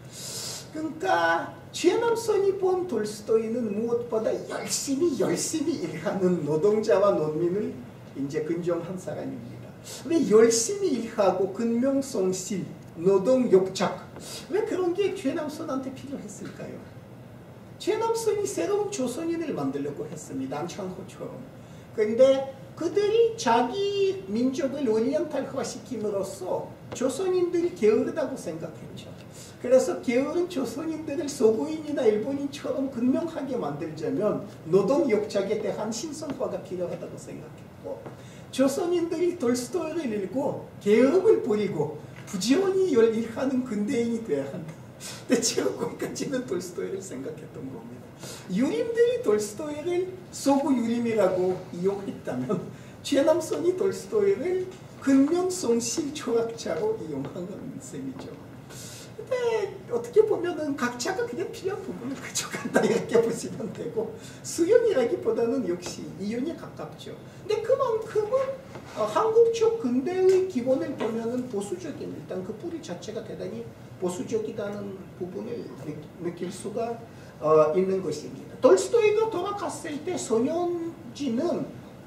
그러니까 최남선이 본 돌스토이는 무엇보다 열심히 일하는 노동자와 농민을 이제 근정한 사람입니다. 왜 열심히 일하고 근명성실, 노동욕작 왜 그런 게 최남선한테 필요했을까요? 최남선이 새로운 조선인을 만들려고 했습니다. 안창호처럼. 그런데 그들이 자기 민족을 오리엔탈화시킴으로써 조선인들이 게으르다고 생각했죠. 그래서 게으른 조선인들을 서구인이나 일본인처럼 근명하게 만들자면 노동욕작에 대한 신성화가 필요하다고 생각했고 조선인들이 돌스토이를 읽고 게으름을 버리고 부지런히 일하는 근대인이 되어야 한다. 근데 제가 거기까지는 돌스토이를 생각했던 겁니다. 유림들이 돌스토이를 서구 유림이라고 이용했다면 최남선이 돌스토이를 근면 송실 철학자로 이용하는 셈이죠. 근데 어떻게 보면은 각자가 그냥 필요한 부분을 가져간다 이렇게 보시면 되고 수용이라기보다는 역시 이윤에 가깝죠. 근데 그만큼은 한국 쪽 근대의 기본을 보면은 보수적인 일단 그 뿌리 자체가 대단히 보수적이라는 부분을 느낄 수가 있는 것입니다. 돌스토이가 돌아갔을 때 손현진은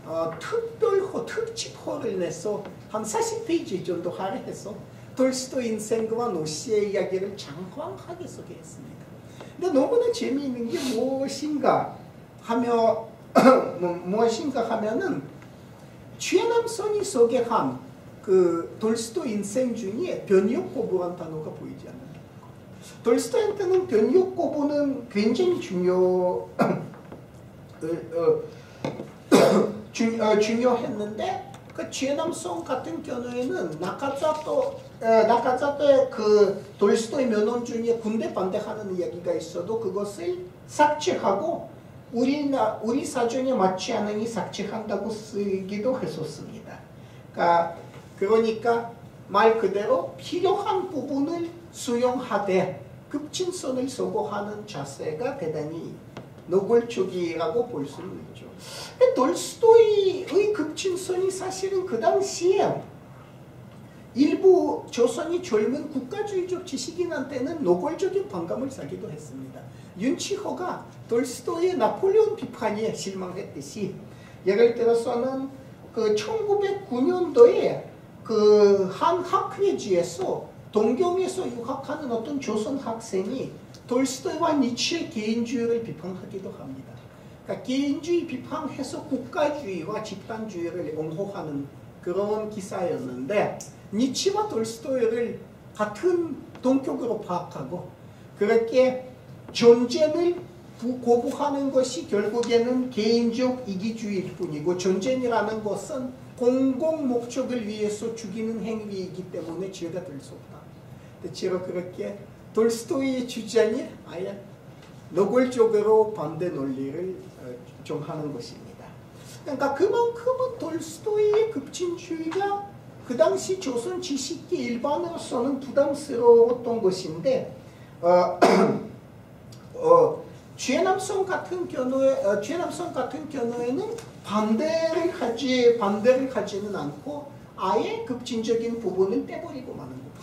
특집호를 내서 한 40페이지 정도 할애해서 돌스토이 인생과 노시의 이야기를 장황하게 소개했습니다. 근데 너무나 재미있는 게 무엇인가 하면은 최남선이 소개한 그 돌스토이 인생 중에 변이옥고부란 단어가 보이지 않아요. 돌스토이한테는 변이옥고부는 굉장히 중요했는데 그 최남선 같은 경우에는 나카자토의 그 돌스토이 면허 중에 군대 반대하는 이야기가 있어도 그것을 삭제하고 우리 사정에 맞지 않으니 삭제한다고 쓰기도 했었습니다. 그러니까 말 그대로 필요한 부분을 수용하되 급진선을 소거하는 자세가 대단히 노골적이라고 볼 수는 있죠. 돌스토이의 급진선이 사실은 그 당시에 일부 조선이 젊은 국가주의적 지식인한테는 노골적인 반감을 사기도 했습니다. 윤치호가 돌스토이의 나폴레옹 비판에 실망했듯이 예를 들어서는 그 1909년도에 그 한 학회지에서 동경에서 유학하는 어떤 조선 학생이 돌스토이와 니츠의 개인주의를 비판하기도 합니다. 그러니까 개인주의 비판해서 국가주의와 집단주의를 옹호하는 그런 기사였는데 니츠와 돌스토이를 같은 동격으로 파악하고 그렇게 존재를 고부하는 것이 결국에는 개인적 이기주의일 뿐이고 존재라는 것은 공공 목적을 위해서 죽이는 행위이기 때문에 죄가 될 수 없다. 제가 그렇게 돌스토이의 주장이 아예 노골적으로 반대 논리를 정하는 것입니다. 그러니까 그만큼은 돌스토이의 급진주의가 그 당시 조선 지식계 일반으로서는 부담스러웠던 것인데 최남선 같은 경우에는 반대를 하지는 않고 아예 급진적인 부분을 빼버리고 마는 겁니다.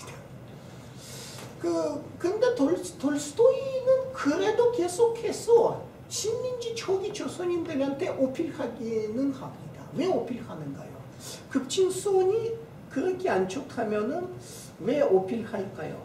근데 돌스토이는 그래도 계속해서 식민지 초기 조선인들한테 어필하기는 합니다. 왜 어필하는가요? 급진선이 그렇게 안 좋다면은 왜 어필할까요?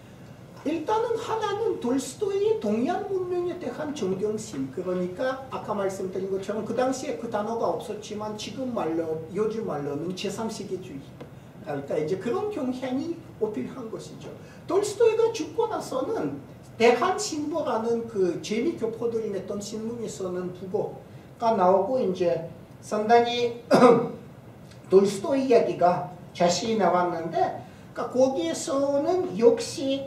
일단은 하나는 돌스토이의 동양 문명에 대한 존경심, 그러니까 아까 말씀드린 것처럼 그 당시에 그 단어가 없었지만 요즘 말로는 제3세계주의, 그러니까 이제 그런 경향이 어필한 것이죠. 돌스토이가 죽고 나서는 대한신보라는 그 재미교포들이 냈던 신문에서는 부고가 나오고 이제 상당히 돌스토이 이야기가 자세히 나왔는데, 그러니까 거기에서는 역시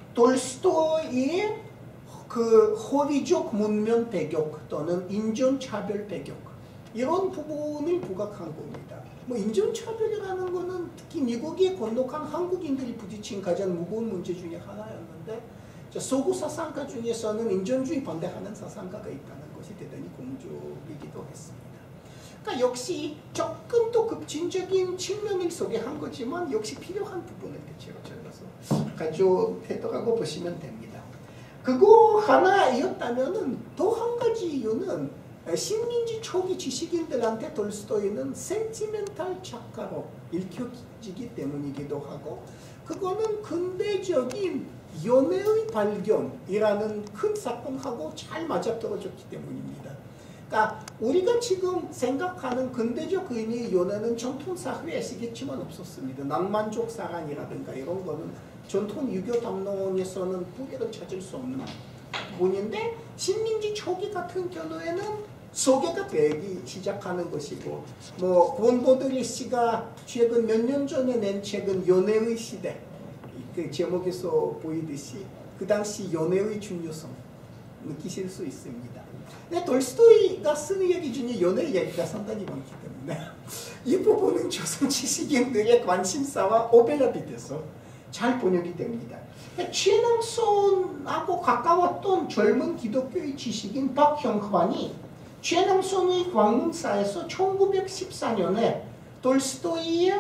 돌스토이의 그 허위적 문명 배격 또는 인종차별 배격 이런 부분을 부각한 겁니다. 뭐 인종차별이라는 거는 특히 미국에 건너간 한국인들이 부딪힌 가장 무거운 문제 중에 하나였는데 서구 사상가 중에서는 인종주의 반대하는 사상가가 있다는 것이 대단히 공적이기도 했습니다. 그러니까 역시 조금 더 급진적인 측면을 소개한 거지만 역시 필요한 부분을 대체로 잘라서 가져오더라고 보시면 됩니다. 그거 하나였다면은 또 한 가지 이유는 식민지 초기 지식인들한테 돌스토이는 센티멘탈 작가로 읽혀지기 때문이기도 하고, 그거는 근대적인 연애의 발견이라는 큰 사건하고 잘 맞아떨어졌기 때문입니다. 그러니까 우리가 지금 생각하는 근대적 의미의 연애는 전통 사회에 아시겠지만 없었습니다. 낭만적 사랑이라든가 이런 거는 전통 유교 담론에서는 뿌리를 찾을 수 없는 부분인데, 식민지 초기 같은 경우에는 소개가 되기 시작하는 것이고, 뭐 권보드리 씨가 최근 몇 년 전에 낸 책은 연애의 시대, 그 제목에서 보이듯이 그 당시 연애의 중요성 느끼실 수 있습니다. 근데 돌스토이가 쓰는 얘기 중에 연애 얘기가 상당히 많기 때문에 이 부분은 조선 지식인들의 관심사와 오버랩이 돼서 잘 번역이 됩니다. 최능손하고 가까웠던 젊은 기독교의 지식인 박형환이 최능손의 광문사에서 1914년에 돌스토이의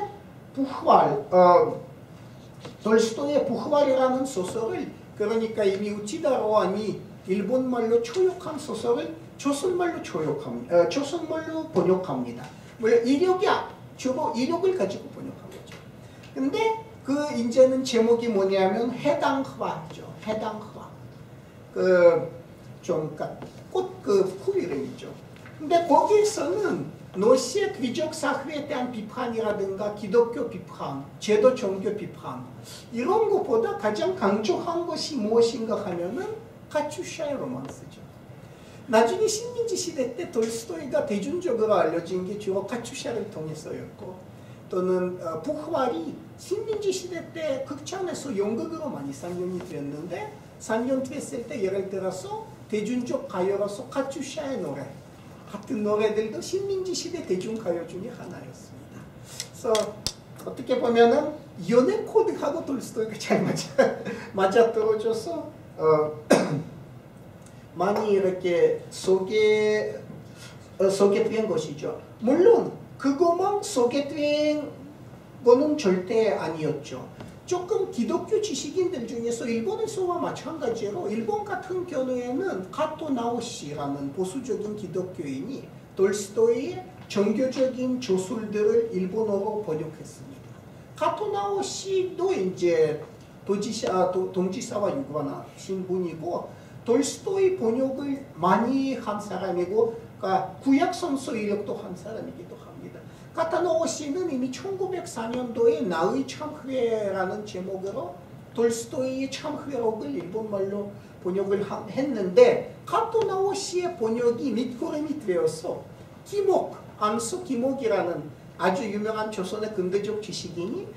부활이라는 소설을, 그러니까 이미 우치다로안이 일본말로 초역한 소설을 조선말로 번역합니다. 물론 주로 이력을 가지고 번역한 거죠. 근데 그 이제는 제목이 뭐냐면 해당화죠. 해당화. 꽃 풀 이름이죠. 근데 거기에서는 노시의 귀족 사회에 대한 비판이라든가 기독교 비판, 제도 종교 비판 이런 것보다 가장 강조한 것이 무엇인가 하면은 카츄샤의 로man스죠. 나중에 식민지 시대 때 돌스토이가 대중적으로 알려진 게 주로 카츄샤를 통해서였고, 또는 부활이 식민지 시대 때 극장에서 연극으로 많이 상영이 되었는데, 상영됐을 때 예를 들어서 대중적 가요로서 카츄샤의 노래 같은 노래들도 식민지 시대 대중가요 중에 하나였습니다. 그래서 어떻게 보면은 연애 코드하고 돌스토이가 잘 맞아떨어져서 많이 이렇게 소개된 것이죠. 물론 그것만 소개된 거는 절대 아니었죠. 조금 기독교 지식인들 중에서 일본에서와 마찬가지로 일본 같은 경우에는 카토 나오시라는 보수적인 기독교인이 돌스토이의 종교적인 저술들을 일본어로 번역했습니다. 카토 나오시도 이제 동지사와 유관하신 분이고, 돌스토이 번역을 많이 한 사람이고, 그러니까 구약 선서 이력도 한 사람이기도 합니다. 카타노오시는 이미 1904년도에 나의 참회라는 제목으로 돌스토이의 참회록을 일본말로 번역을 했는데, 카타노오시의 번역이 밑거름이 되어서 안수 기목이라는 아주 유명한 조선의 근대적 지식인이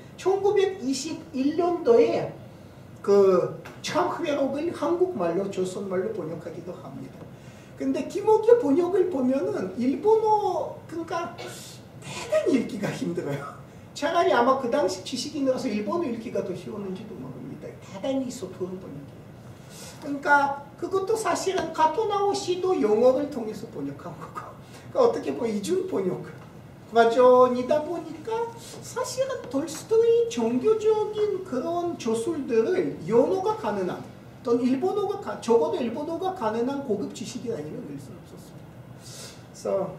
1921년도에 그 참회록을 한국말로 조선말로 번역하기도 합니다. 근데 기목의 번역을 보면은 일본어 그러니까 대단히 읽기가 힘들어요. 차라리 아마 그 당시 지식인으로서 일본어 읽기가 더 쉬웠는지도 모릅니다. 대단히 서투른 번역이에요. 그러니까 그것도 사실은 카토나오시도 영어를 통해서 번역한 거고, 그러니까 어떻게 보면 이중 번역 과정이다 보니까 사실은 돌스토이 종교적인 그런 저술들을 연어가 가능한, 또는 적어도 일본어가 가능한 고급 지식이 아니면 낼 수는 없었습니다.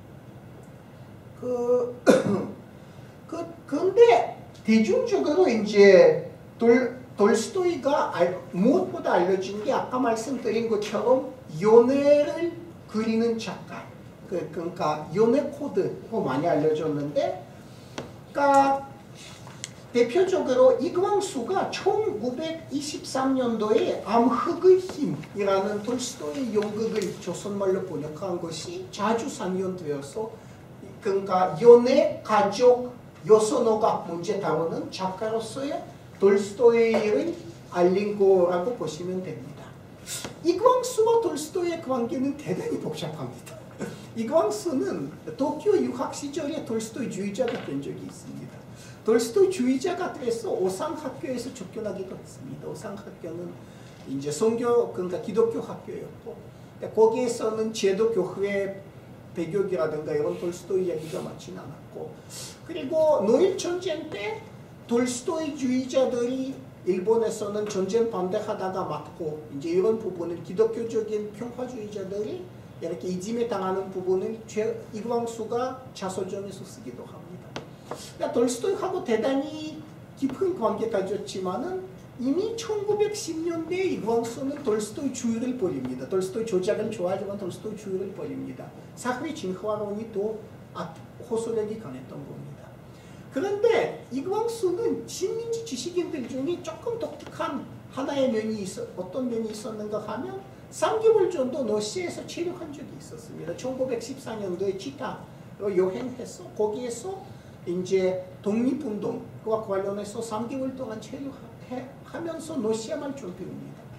그래서 근데 대중적으로 이제 돌스토이가 무엇보다 알려진 게 아까 말씀드린 것처럼 연애를 그리는 작가, 그러니까 연애 코드로 많이 알려졌는데, 그러니까 대표적으로 이광수가 1923년도에 암흑의 힘이라는 돌스토이 연극을 조선말로 번역한 것이 자주 상연되어서, 그러니까 연애, 가족, 여성어가 문제 다루는 작가로서의 돌스토이를 알린 거라고 보시면 됩니다. 이광수와 돌스토이의 관계는 대단히 복잡합니다. 이광수는 도쿄 유학 시절에 돌스토이주의자가 된 적이 있습니다. 돌스토이주의자가 돼서 오상학교에서 쫓겨나기도 했습니다. 오상학교는 이제 그러니까 기독교 학교였고, 거기에서는 제도 교회 배교기라든가 이런 돌스토이 이야기가 많지는 않았고, 그리고 노일 전쟁 때 돌스토이주의자들이 일본에서는 전쟁 반대하다가 맞고, 이제 이런 부분을 기독교적인 평화주의자들이 이렇게 이짐에 당하는 부분을 이광수가 자서전에서 쓰기도 합니다. 그러니까 돌스토이하고 대단히 깊은 관계 가졌지만은 이미 1910년대에 이광수는 돌스토이주의를 버립니다. 돌스토이 조작을 좋아하지만 돌스토이주의를 버립니다. 사회 진화론이 또 호소력이 강했던 겁니다. 그런데 이광수는 식민지 지식인들 중에 조금 독특한 하나의 면이 어떤 면이 있었는가 하면 3개월 정도 러시아에서 체류한 적이 있었습니다. 1914년도에 치타로 여행해서 거기에서 이제 독립운동과 관련해서 3개월 동안 체류하면서 러시아말 좀 배웁니다.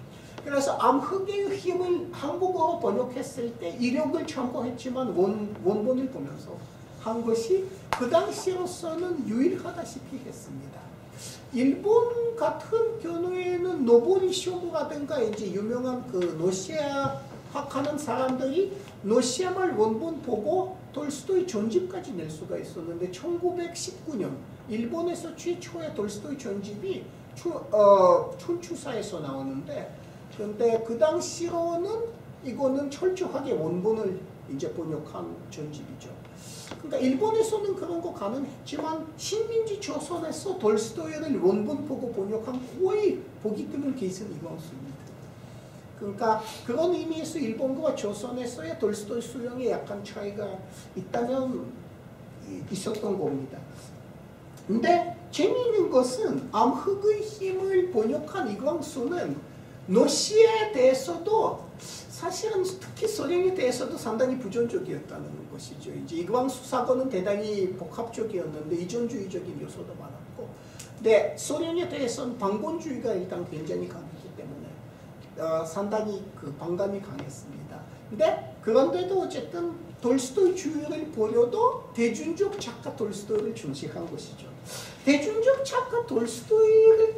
그래서 암흑의 힘을 한국어로 번역했을 때 이력을 참고했지만 원본을 보면서 한 것이 그 당시로서는 유일하다시피 했습니다. 일본 같은 경우에는 노보리쇼부라든가 이제 유명한 그 러시아 학하는 사람들이 러시아말 원본 보고 돌스토이 전집까지 낼 수가 있었는데 1919년 일본에서 최초의 돌스토이 전집이 춘추사에서 나오는데 근데 그 당시로는 이거는 철저하게 원본을 이제 번역한 전집이죠. 그러니까 일본에서는 그런 거 가능했지만 식민지 조선에서 돌스토이를 원본 보고 번역한 거의 보기 드문 케이스는 이광수입니다. 그러니까 그런 의미에서 일본과 조선에서의 돌스토이 수령에 약간 차이가 있다면 있었던 겁니다. 근데 재미있는 것은 암흑의 힘을 번역한 이광수는 러시아에 대해서도 사실은 특히 소련에 대해서도 상당히 부정적이었다는 것이죠. 이제 이광수 사건은 대단히 복합적이었는데 이전주의적인 요소도 많았고, 근데 소련에 대해서는 반권주의가 일단 굉장히 강했기 때문에 상당히 그 반감이 강했습니다. 근데 그런데도 어쨌든 돌스토이주의를 보려도 대중적 작가 돌스토이를 중시한 것이죠. 대중적 작가 돌스토이를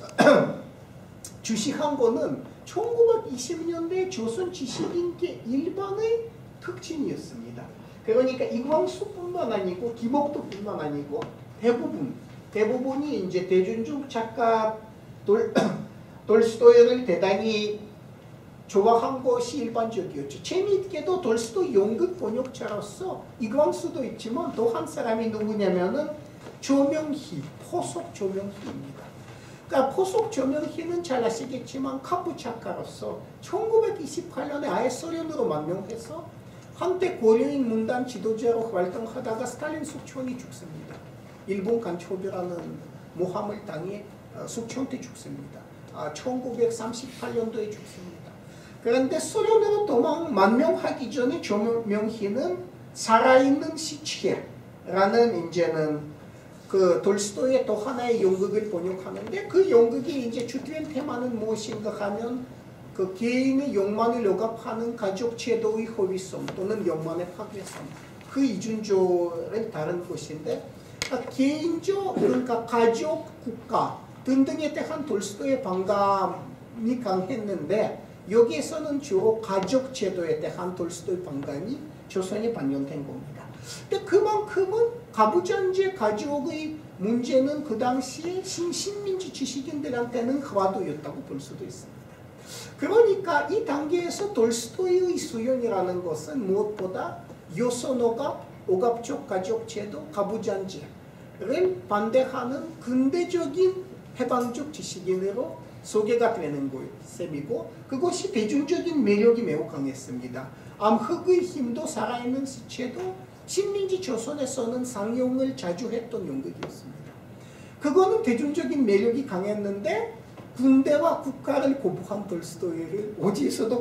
주시한 거는 1920년대 조선 지식인계 일반의 특징이었습니다. 그러니까 이광수뿐만 아니고 김옥도뿐만 아니고 대부분이 이제 대중적 작가 돌스토이를 대단히 좋아한 것이 일반적이었죠. 재미있게도 돌스토이 연극 번역자로서 이광수도 있지만 또 한 사람이 누구냐면은 조명희, 포속 조명희입니다. 그러니까 포속 조명희는 잘 아시겠지만 카프 작가로서 1928년에 아예 소련으로 망명해서 한때 고려인 문단 지도자로 활동하다가 스탈린 숙청이 죽습니다. 일본 간첩이라는 모함을 당해 숙청 때 죽습니다. 1938년도에 죽습니다. 그런데 소련으로 망명하기 전에 조명희는 살아있는 시체라는 이제는 그 돌스토이의 또 하나의 연극을 번역하는데 그 연극이 이제 주된 테마는 무엇인가 하면 그 개인의 욕망을 억압하는 가족 제도의 허위성 또는 욕망의 파괴성 그 이준조를 다룬 것인데 개인적 그러니까 가족, 국가 등등에 대한 돌스토이의 반감이 강했는데 여기에서는 주로 가족 제도에 대한 돌스토이 반감이 조선에 반영된 겁니다. 근데 그만큼은 가부장제 가족의 문제는 그 당시에 신민지 지식인들한테는 화두였다고 볼 수도 있습니다. 그러니까 이 단계에서 돌스토이의 수용이라는 것은 무엇보다 요소노가 억압적 가족 제도 가부장제를 반대하는 근대적인 해방적 지식인으로 소개가 되는 셈이고 그것이 대중적인 매력이 매우 강했습니다. 암흑의 힘도 살아있는 시체도 식민지 조선에서는 상용을 자주 했던 연극이었습니다. 그거는 대중적인 매력이 강했는데 군대와 국가를 거부한 돌스토이를 어디에서도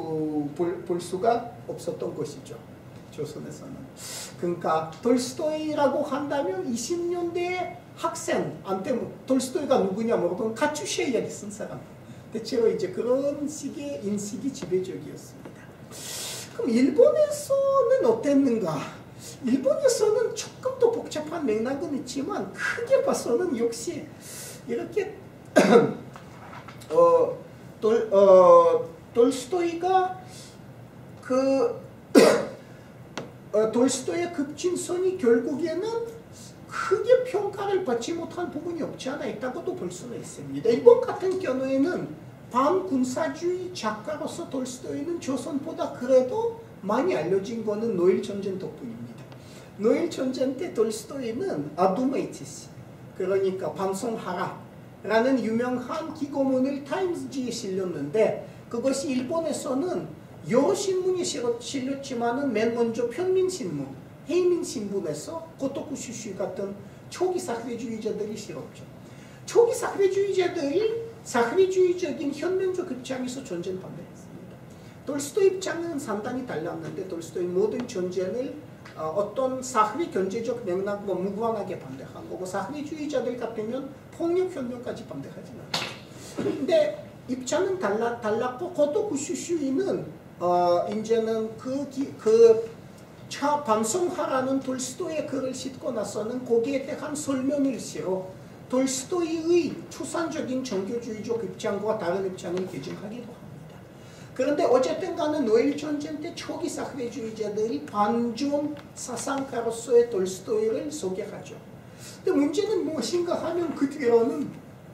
볼 수가 없었던 것이죠. 조선에서는. 그러니까 돌스토이라고 한다면 20년대 학생한테 돌스토이가 누구냐 물어보면 카츄샤 이야기 쓴 사람. 대체로 이제 그런 식의 인식이 지배적이었습니다. 그럼 일본에서는 어땠는가? 일본에서는 조금 더 복잡한 맥락은 있지만 크게 봐서는 역시 이렇게 돌스토이가 돌스토이의 급진선이 결국에는 크게 평가를 받지 못한 부분이 없지 않아 있다고도 볼 수는 있습니다. 일본 같은 경우에는 반군사주의 작가로서 돌스토이는 조선보다 그래도 많이 알려진 거는 노일 전쟁 덕분입니다. 노일 전쟁 때 돌스토이는 아두메이티스 그러니까 반성하라라는 유명한 기고문을 타임즈지에 실렸는데 그것이 일본에서는 여러 신문이 실렸지만은 맨 먼저 편민신문, 해민신문에서 고토쿠 슈슈 같은 초기 사회주의자들이 실었죠. 초기 사회주의자들이 사회주의적인 현명적 입장에서 전쟁 반대했습니다. 돌스토이 입장은 상당히 달랐는데 돌스토이 모든 전쟁을 어떤 사회 경제적 맥락과 무관하게 반대한 거고 사회주의자들 같으면 폭력 혁명까지 반대하지 않았죠. 근데 입장은 달랐고 그것도 그 슈슈이는 이제는 차 방송하라는 돌스토이의 글을 싣고 나서는 거기에 대한 설명을 실어 돌스토이의 추상적인 종교주의적 입장과 다른 입장을 개진하기도 합니다. 그런데 어쨌든 간에 노엘 전쟁 때 초기 사회주의자들이 반전 사상가로서의 돌스토이를 소개하죠. 근데 문제는 무엇인가 하면 그 뒤로는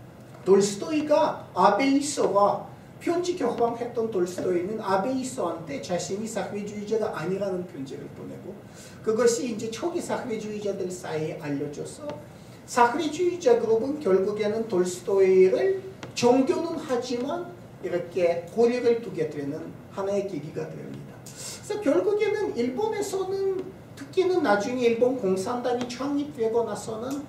돌스토이가 아베이서와 편지 교환했던 돌스토이는 아베이서한테 자신이 사회주의자가 아니라는 편지를 보내고 그것이 이제 초기 사회주의자들 사이에 알려져서 사회주의자 그룹은 결국에는 돌스토이를 종교는 하지만 이렇게 고리를 두게 되는 하나의 계기가 됩니다. 그래서 결국에는 일본에서는 특히는 나중에 일본 공산당이 창립되고 나서는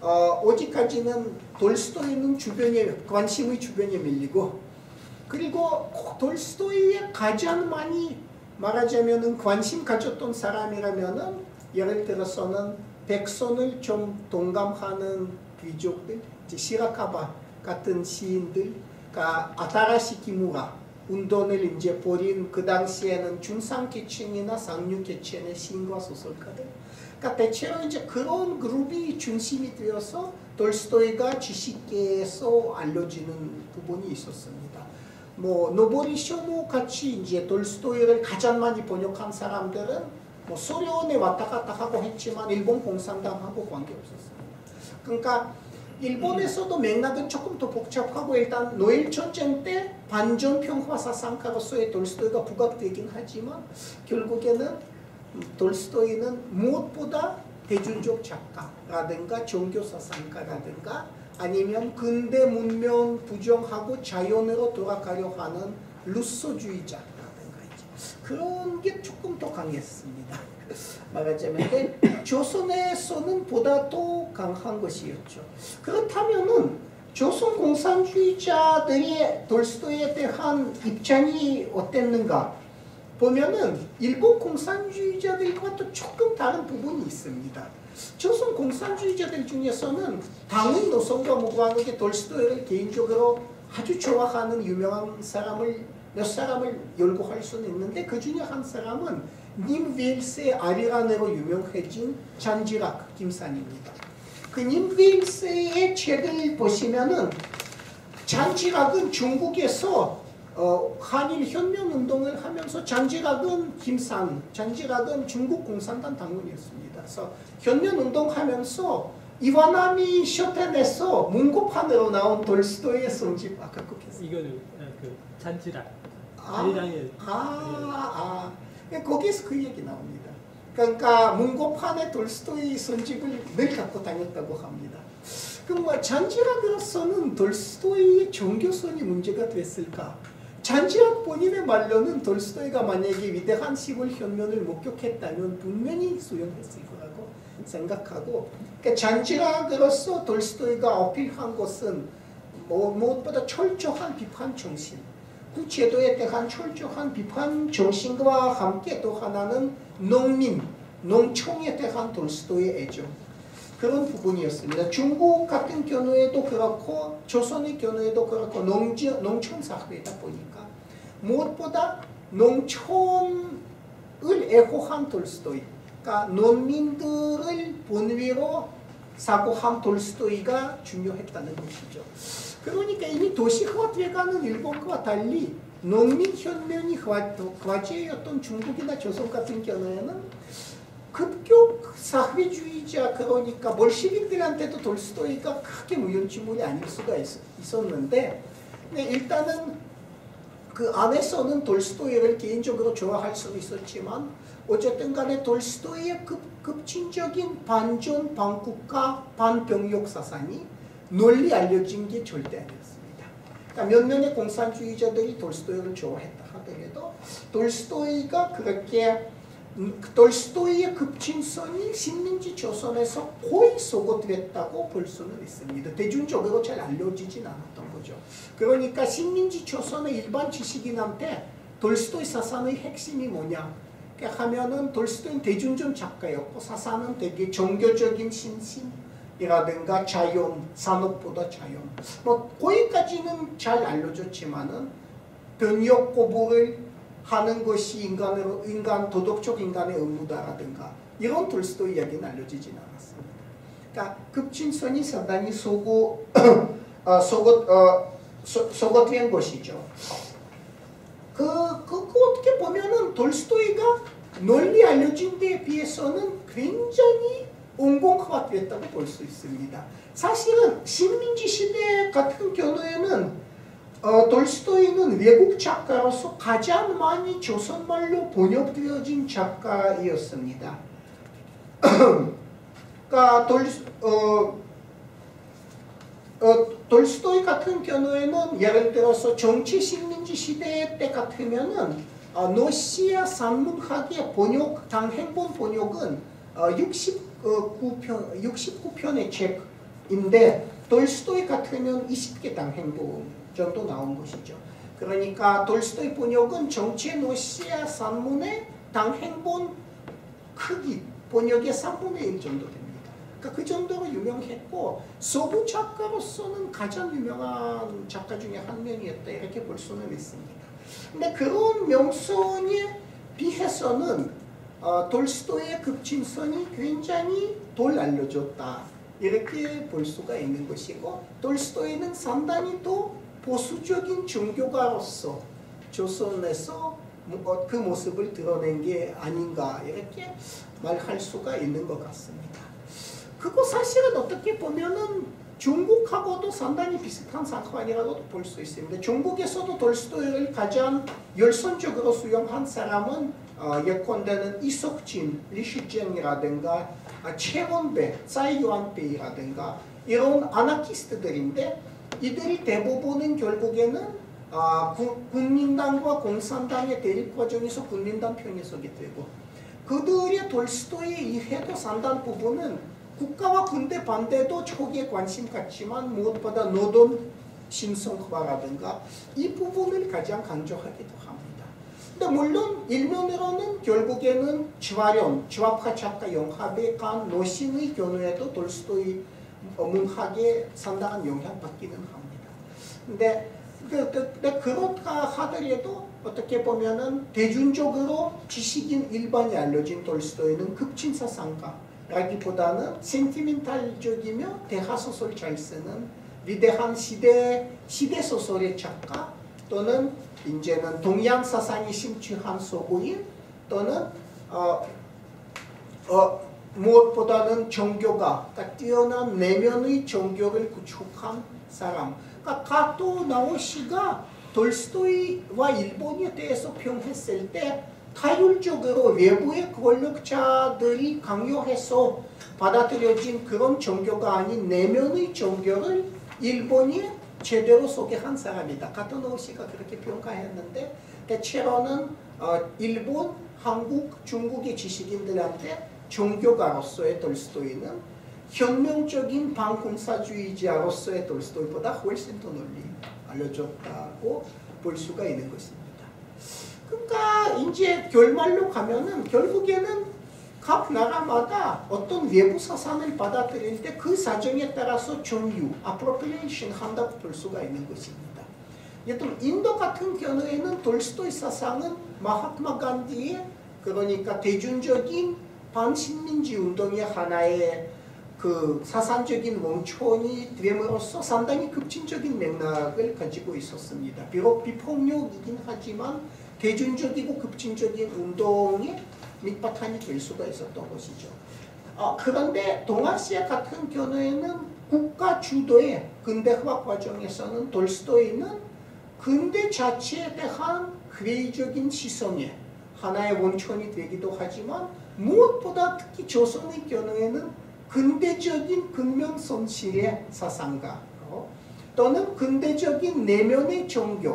어디까지는 돌스토이는 관심의 주변에 밀리고 그리고 돌스토이에 가장 많이 말하자면은 관심 가졌던 사람이라면은 예를 들어서는 백선을 좀 동감하는 귀족들, 시라카바 같은 시인들, 아타라시 기무라 운동을 이제 벌인 그 당시에는 중상계층이나 상류계층의 시인과 소설가들. 그러니까 대체로 이제 그런 그룹이 중심이 되어서 돌스토이가 지식계에서 알려지는 부분이 있었습니다. 뭐 노보리 쇼모 같이 이제 돌스토이를 가장 많이 번역한 사람들은 뭐 소련에 왔다 갔다 하고 했지만 일본 공산당하고 관계없었습니다. 그러니까 일본에서도 맥락은 조금 더 복잡하고 일단 노엘 전쟁 때 반전 평화 사상가로서의 돌스토이가 부각되긴 하지만 결국에는 돌스토이는 무엇보다 대중적 작가라든가 종교 사상가라든가 아니면 근대 문명 부정하고 자연으로 돌아가려 하는 루소주의자라든가 그런 게 조금 더 강했습니다. 말하자면 조선에서는 보다 더 강한 것이었죠. 그렇다면은 조선 공산주의자들의 돌스토이에 대한 입장이 어땠는가 보면은 일본 공산주의자들과 또 조금 다른 부분이 있습니다. 조선 공산주의자들 중에서는 당의 노선과 무관하게 돌스토이를 개인적으로 아주 좋아하는 유명한 몇 사람을 열거할 수는 있는데 그 중에 한 사람은 님웰스의 아리란으로 유명해진 잔지락 김산입니다. 그 님웰스의 책을 보시면은 잔지락은 중국에서 한일 혁명운동을 하면서 잔지락은 잔지락은 중국 공산당 당원이었습니다. 그래서 혁명운동하면서 이와나미 쇼텐에서 문고판으로 나온 돌스토이의 son집 아까 그랬어요. 이거는 그 잔지락 아리랑의 거기에서 그 얘기 나옵니다. 그러니까 문고판에 돌스토이 son집을 늘 갖고 다녔다고 합니다. 그럼 잔지락으로서는 돌스토이의 종교선이 문제가 됐을까? 잔지락 본인의 말로는 돌스토이가 만약에 위대한 시골 혁명을 목격했다면 분명히 수용했을 거라고 생각하고 그러니까 잔지락으로서 돌스토이가 어필한 것은 무엇보다 철저한 비판 정신 그 제도에 대한 철저한 비판 정신과 함께 또 하나는 농촌에 대한 돌스토이의 애정 그런 부분이었습니다. 중국 같은 경우에도 그렇고 조선의 경우에도 그렇고 농촌 사회다 보니까 무엇보다 농촌을 애호한 돌스토이 그러니까 농민들을 본위로 사고한 돌스토이가 중요했다는 것이죠. 그러니까 이미 도시화돼가는 일본과 달리 농민혁명이 과제였던 중국이나 조선 같은 경우에는 급격 사회주의자 그러니까 볼시빅들한테도 돌스토이가 크게 무용지물이 아닐 수가 있었는데 일단은 그 안에서는 돌스토이를 개인적으로 좋아할 수 있었지만 어쨌든 간에 돌스토이의 급진적인 반전, 반국가, 반병력 사상이 널리 알려진 게 절대 아니었습니다. 그러니까 몇 명의 공산주의자들이 돌스토이를 좋아했다 하더라도 돌스토이가 그렇게 돌스토이의 급진성이 식민지 조선에서 거의 소거됐다고 볼 수는 있습니다. 대중적으로 잘 알려지진 않았던 거죠. 그러니까 식민지 조선의 일반 지식인한테 돌스토이 사상의 핵심이 뭐냐 하면은 돌스토이는 대중적 작가였고 사상은 되게 종교적인 신심 이라든가 자연, 산업보다 자연. 뭐 거기까지는 잘 알려졌지만은 변역 거부를 하는 것이 인간 도덕적 인간의 의무다라든가 이런 돌스토이 이야기는 알려지진 않았습니다. 그러니까 급진선이 상당히 속어된 것이죠. 어떻게 보면은 돌스토이가 널리 알려진 데에 비해서는 굉장히 온공화됐다고 볼 수 있습니다. 사실은 식민지 시대 같은 경우에는 돌스토이는 외국 작가로서 가장 많이 조선말로 번역되어진 작가이었습니다. 그러니까 돌스토이 같은 경우에는 예를 들어서 정치 식민지 시대 때 같으면은 러시아 산문학의 번역, 당행본 번역은 69편의 책인데 돌스토이 같으면 20개 당행본 정도 나온 것이죠. 그러니까 돌스토이 번역은 정치 러시아 산문의 당행본 크기, 번역의 3분의 1 정도 됩니다. 그러니까 그 정도로 유명했고 서부 작가로서는 가장 유명한 작가 중에 한 명이었다 이렇게 볼 수는 있습니다. 근데 그런 명성에 비해서는 돌스토이의 급진선이 굉장히 덜 알려졌다 이렇게 볼 수가 있는 것이고 돌스토이는 상당히 더 보수적인 종교가로서 조선에서 그 모습을 드러낸 게 아닌가 이렇게 말할 수가 있는 것 같습니다. 그거 사실은 어떻게 보면은 중국하고도 상당히 비슷한 상황이라고도 볼 수 있습니다. 중국에서도 돌스토이를 가장 열선적으로 수용한 사람은 예컨대는 이석진, 리시쟁이라든가 최원배, 사이유안페이라든가 이런 아나키스트들인데 이들이 대부분은 결국에는 국민당과 공산당의 대립 과정에서 국민당 편에 서게 되고 그들의 돌스토이의 이해도 상당 부분은 국가와 군대 반대도 초기에 관심 갖지만 무엇보다 노동 신성화라든가 이 부분을 가장 강조하기도 합니다. 근데 물론 일면으로는 결국에는 지화파 작가 영합에 간 노신의 견해에도 돌스토이 문학에 상당한 영향받기는 합니다. 근데 그렇다 하더라도 어떻게 보면은 대중적으로 지식인 일반이 알려진 돌스토이는 급진사상가라기보다는 센티멘탈적이며 대하소설 잘 쓰는 위대한 시대소설의 작가 또는 이제는 동양 사상이 심취한 서구인 또는 무엇보다는 종교가 뛰어난 내면의 종교를 구축한 사람. 그러니까 가토 나오시가 돌스토이와 일본에 대해서 평했을 때 타율적으로 외부의 권력자들이 강요해서 받아들여진 그런 종교가 아닌 내면의 종교를 일본이 제대로 소개한 사람이다. 가토 나오시가 그렇게 평가했는데 대체로는 일본, 한국, 중국의 지식인들한테 종교가로서의 돌스토이는 혁명적인 반공사주의자로서의 돌스토이보다 훨씬 더 널리 알려졌다고 볼 수가 있는 것입니다. 그러니까 이제 결말로 가면은 결국에는 각 나라마다 어떤 외부 사상을 받아들일 때 그 사정에 따라서 점유, appropriation 한다고 볼 수가 있는 것입니다. 예를 인도 같은 경우에는 돌스토이 사상은 마하트마 간디의 그러니까 대중적인 반식민지 운동의 하나의 그 사상적인 원천이 됨으로써 상당히 급진적인 맥락을 가지고 있었습니다. 비록 비폭력이긴 하지만 대중적이고 급진적인 운동의 밑바탕이 될 수가 있었던 것이죠. 그런데 동아시아 같은 경우에는 국가 주도의 근대화 과정에서는 돌스토이는 근대 자체에 대한 회의적인 시선의 하나의 원천이 되기도 하지만 무엇보다 특히 조선의 경우에는 근대적인 근면성실의 사상가 또는 근대적인 내면의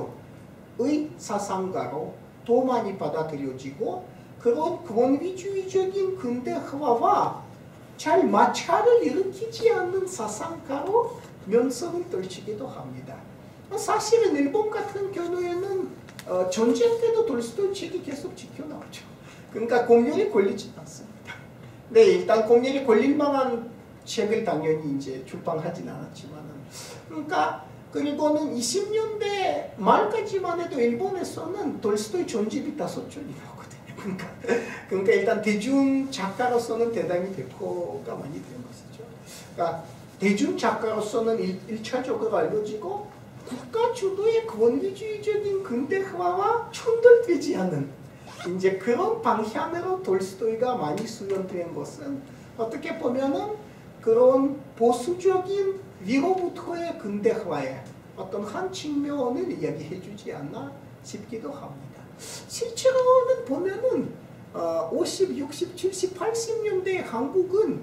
종교의 사상가로 더 많이 받아들여지고 그런 권위주의적인 근대화와 잘 마찰을 일으키지 않는 사상가로 명성을 떨치기도 합니다. 사실은 일본 같은 경우에는 전쟁 때도 돌스토이 책이 계속 지켜나오죠. 그러니까 공렬이 걸리지 않습니다. 네, 일단 공렬이 걸릴 만한 책을 당연히 이제 출판하진 않았지만은 그러니까 그리고는 20년대 말까지만 해도 일본에서는 돌스토이 전집이 5쪽이 나오거든요. 그러니까 일단 대중 작가로서는 대단히 대표가 많이 된 것이죠. 그러니까 대중 작가로서는 1차적으로 알려지고 국가 주도의 권위주의적인 근대화와 충돌되지 않은 이제 그런 방향으로 돌스토이가 많이 수련된 것은 어떻게 보면은 그런 보수적인 위로부터의 근대화의 어떤 한 측면을 이야기해주지 않나 싶기도 합니다. 실제로는 보면은 50, 60, 70, 80년대 한국은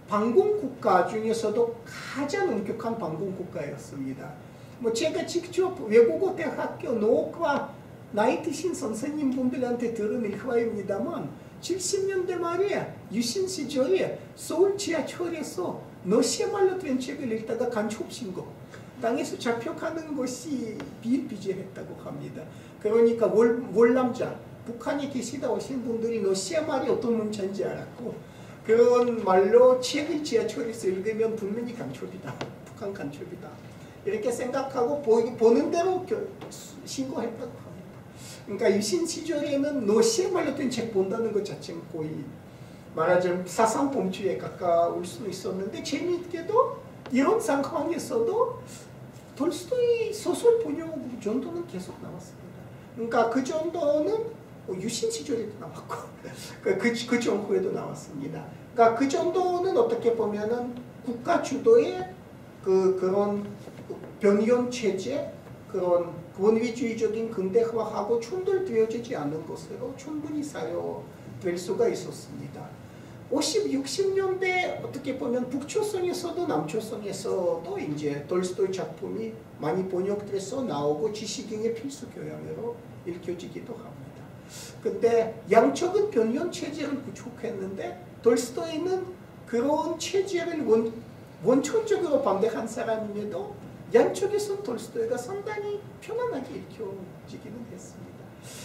반공국가 중에서도 가장 엄격한 반공국가였습니다. 뭐 제가 직접 외국어 대학교 노과 나이 드신 선생님분들한테 들은 일화입니다만 70년대 말에 유신 시절에 서울 지하철에서 러시아말로 된 책을 읽다가 간첩신고 땅에서 잡혀가는 것이 비일비재했다고 합니다. 그러니까 월남자 북한에 계시다 오신 분들이 러시아 말이 어떤 문자인지 알았고 그런 말로 책을 지하철에서 읽으면 분명히 간첩이다. 북한 간첩이다. 이렇게 생각하고 보는 대로 신고했다고 합니다. 그러니까 유신 시절에는 러시아 말로 된 책 본다는 것 자체는 거의 말하자면 사상 범죄에 가까울 수 있었는데 재미있게도 이런 상황에서도 돌스토이 소설 번역 정도는 계속 나왔습니다. 그러니까 그 정도는 유신 시절에도 나왔고 그 정부에도 나왔습니다. 그러니까 그 정도는 어떻게 보면은 국가 주도의 그런 변형 체제 그런 권위주의적인 근대화하고 충돌되어지지 않은 것으로 충분히 사료될 수가 있었습니다. 50, 60년대 어떻게 보면 북조선에서도 남조선에서도 이제 돌스토이 작품이 많이 번역돼서 나오고 지식인의 필수 교양으로 읽혀지기도 합니다. 근데 양쪽은 변형 체제를 구축했는데 돌스토이는 그런 체제를 원천적으로 반대한 사람임에도 양쪽에서 돌스토이가 상당히 편안하게 읽혀지기는 했습니다.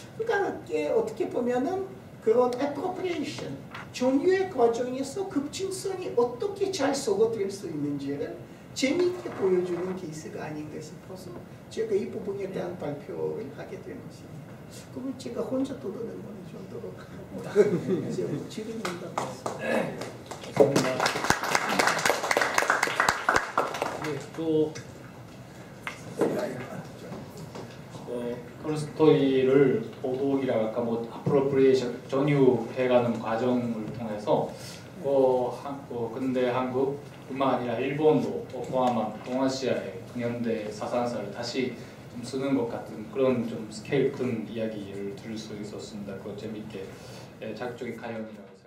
그러니까 어떻게 보면은 그런 appropriation, 전유의 과정에서 급진성이 어떻게 잘 썩어들 수 있는지를 재미있게 보여주는 케이스가 아닌가 싶어서 제가 이 부분에 대한 발표를 하게 된 것입니다. 그럼 제가 혼자 떠드는 거는 정도로 질의응답했습니다. 감사합니다. 네, 또 톨스토이를 보독이라 아까 뭐 appropriation 전유해가는 과정을 통해서 근대 한국뿐만 아니라 일본도 포함한 동아시아의 근현대 사상사를 다시 좀 쓰는 것 같은 그런 좀 스케일 큰 이야기를 들을 수 있었습니다. 그 재밌게 자극적인 가연이라고.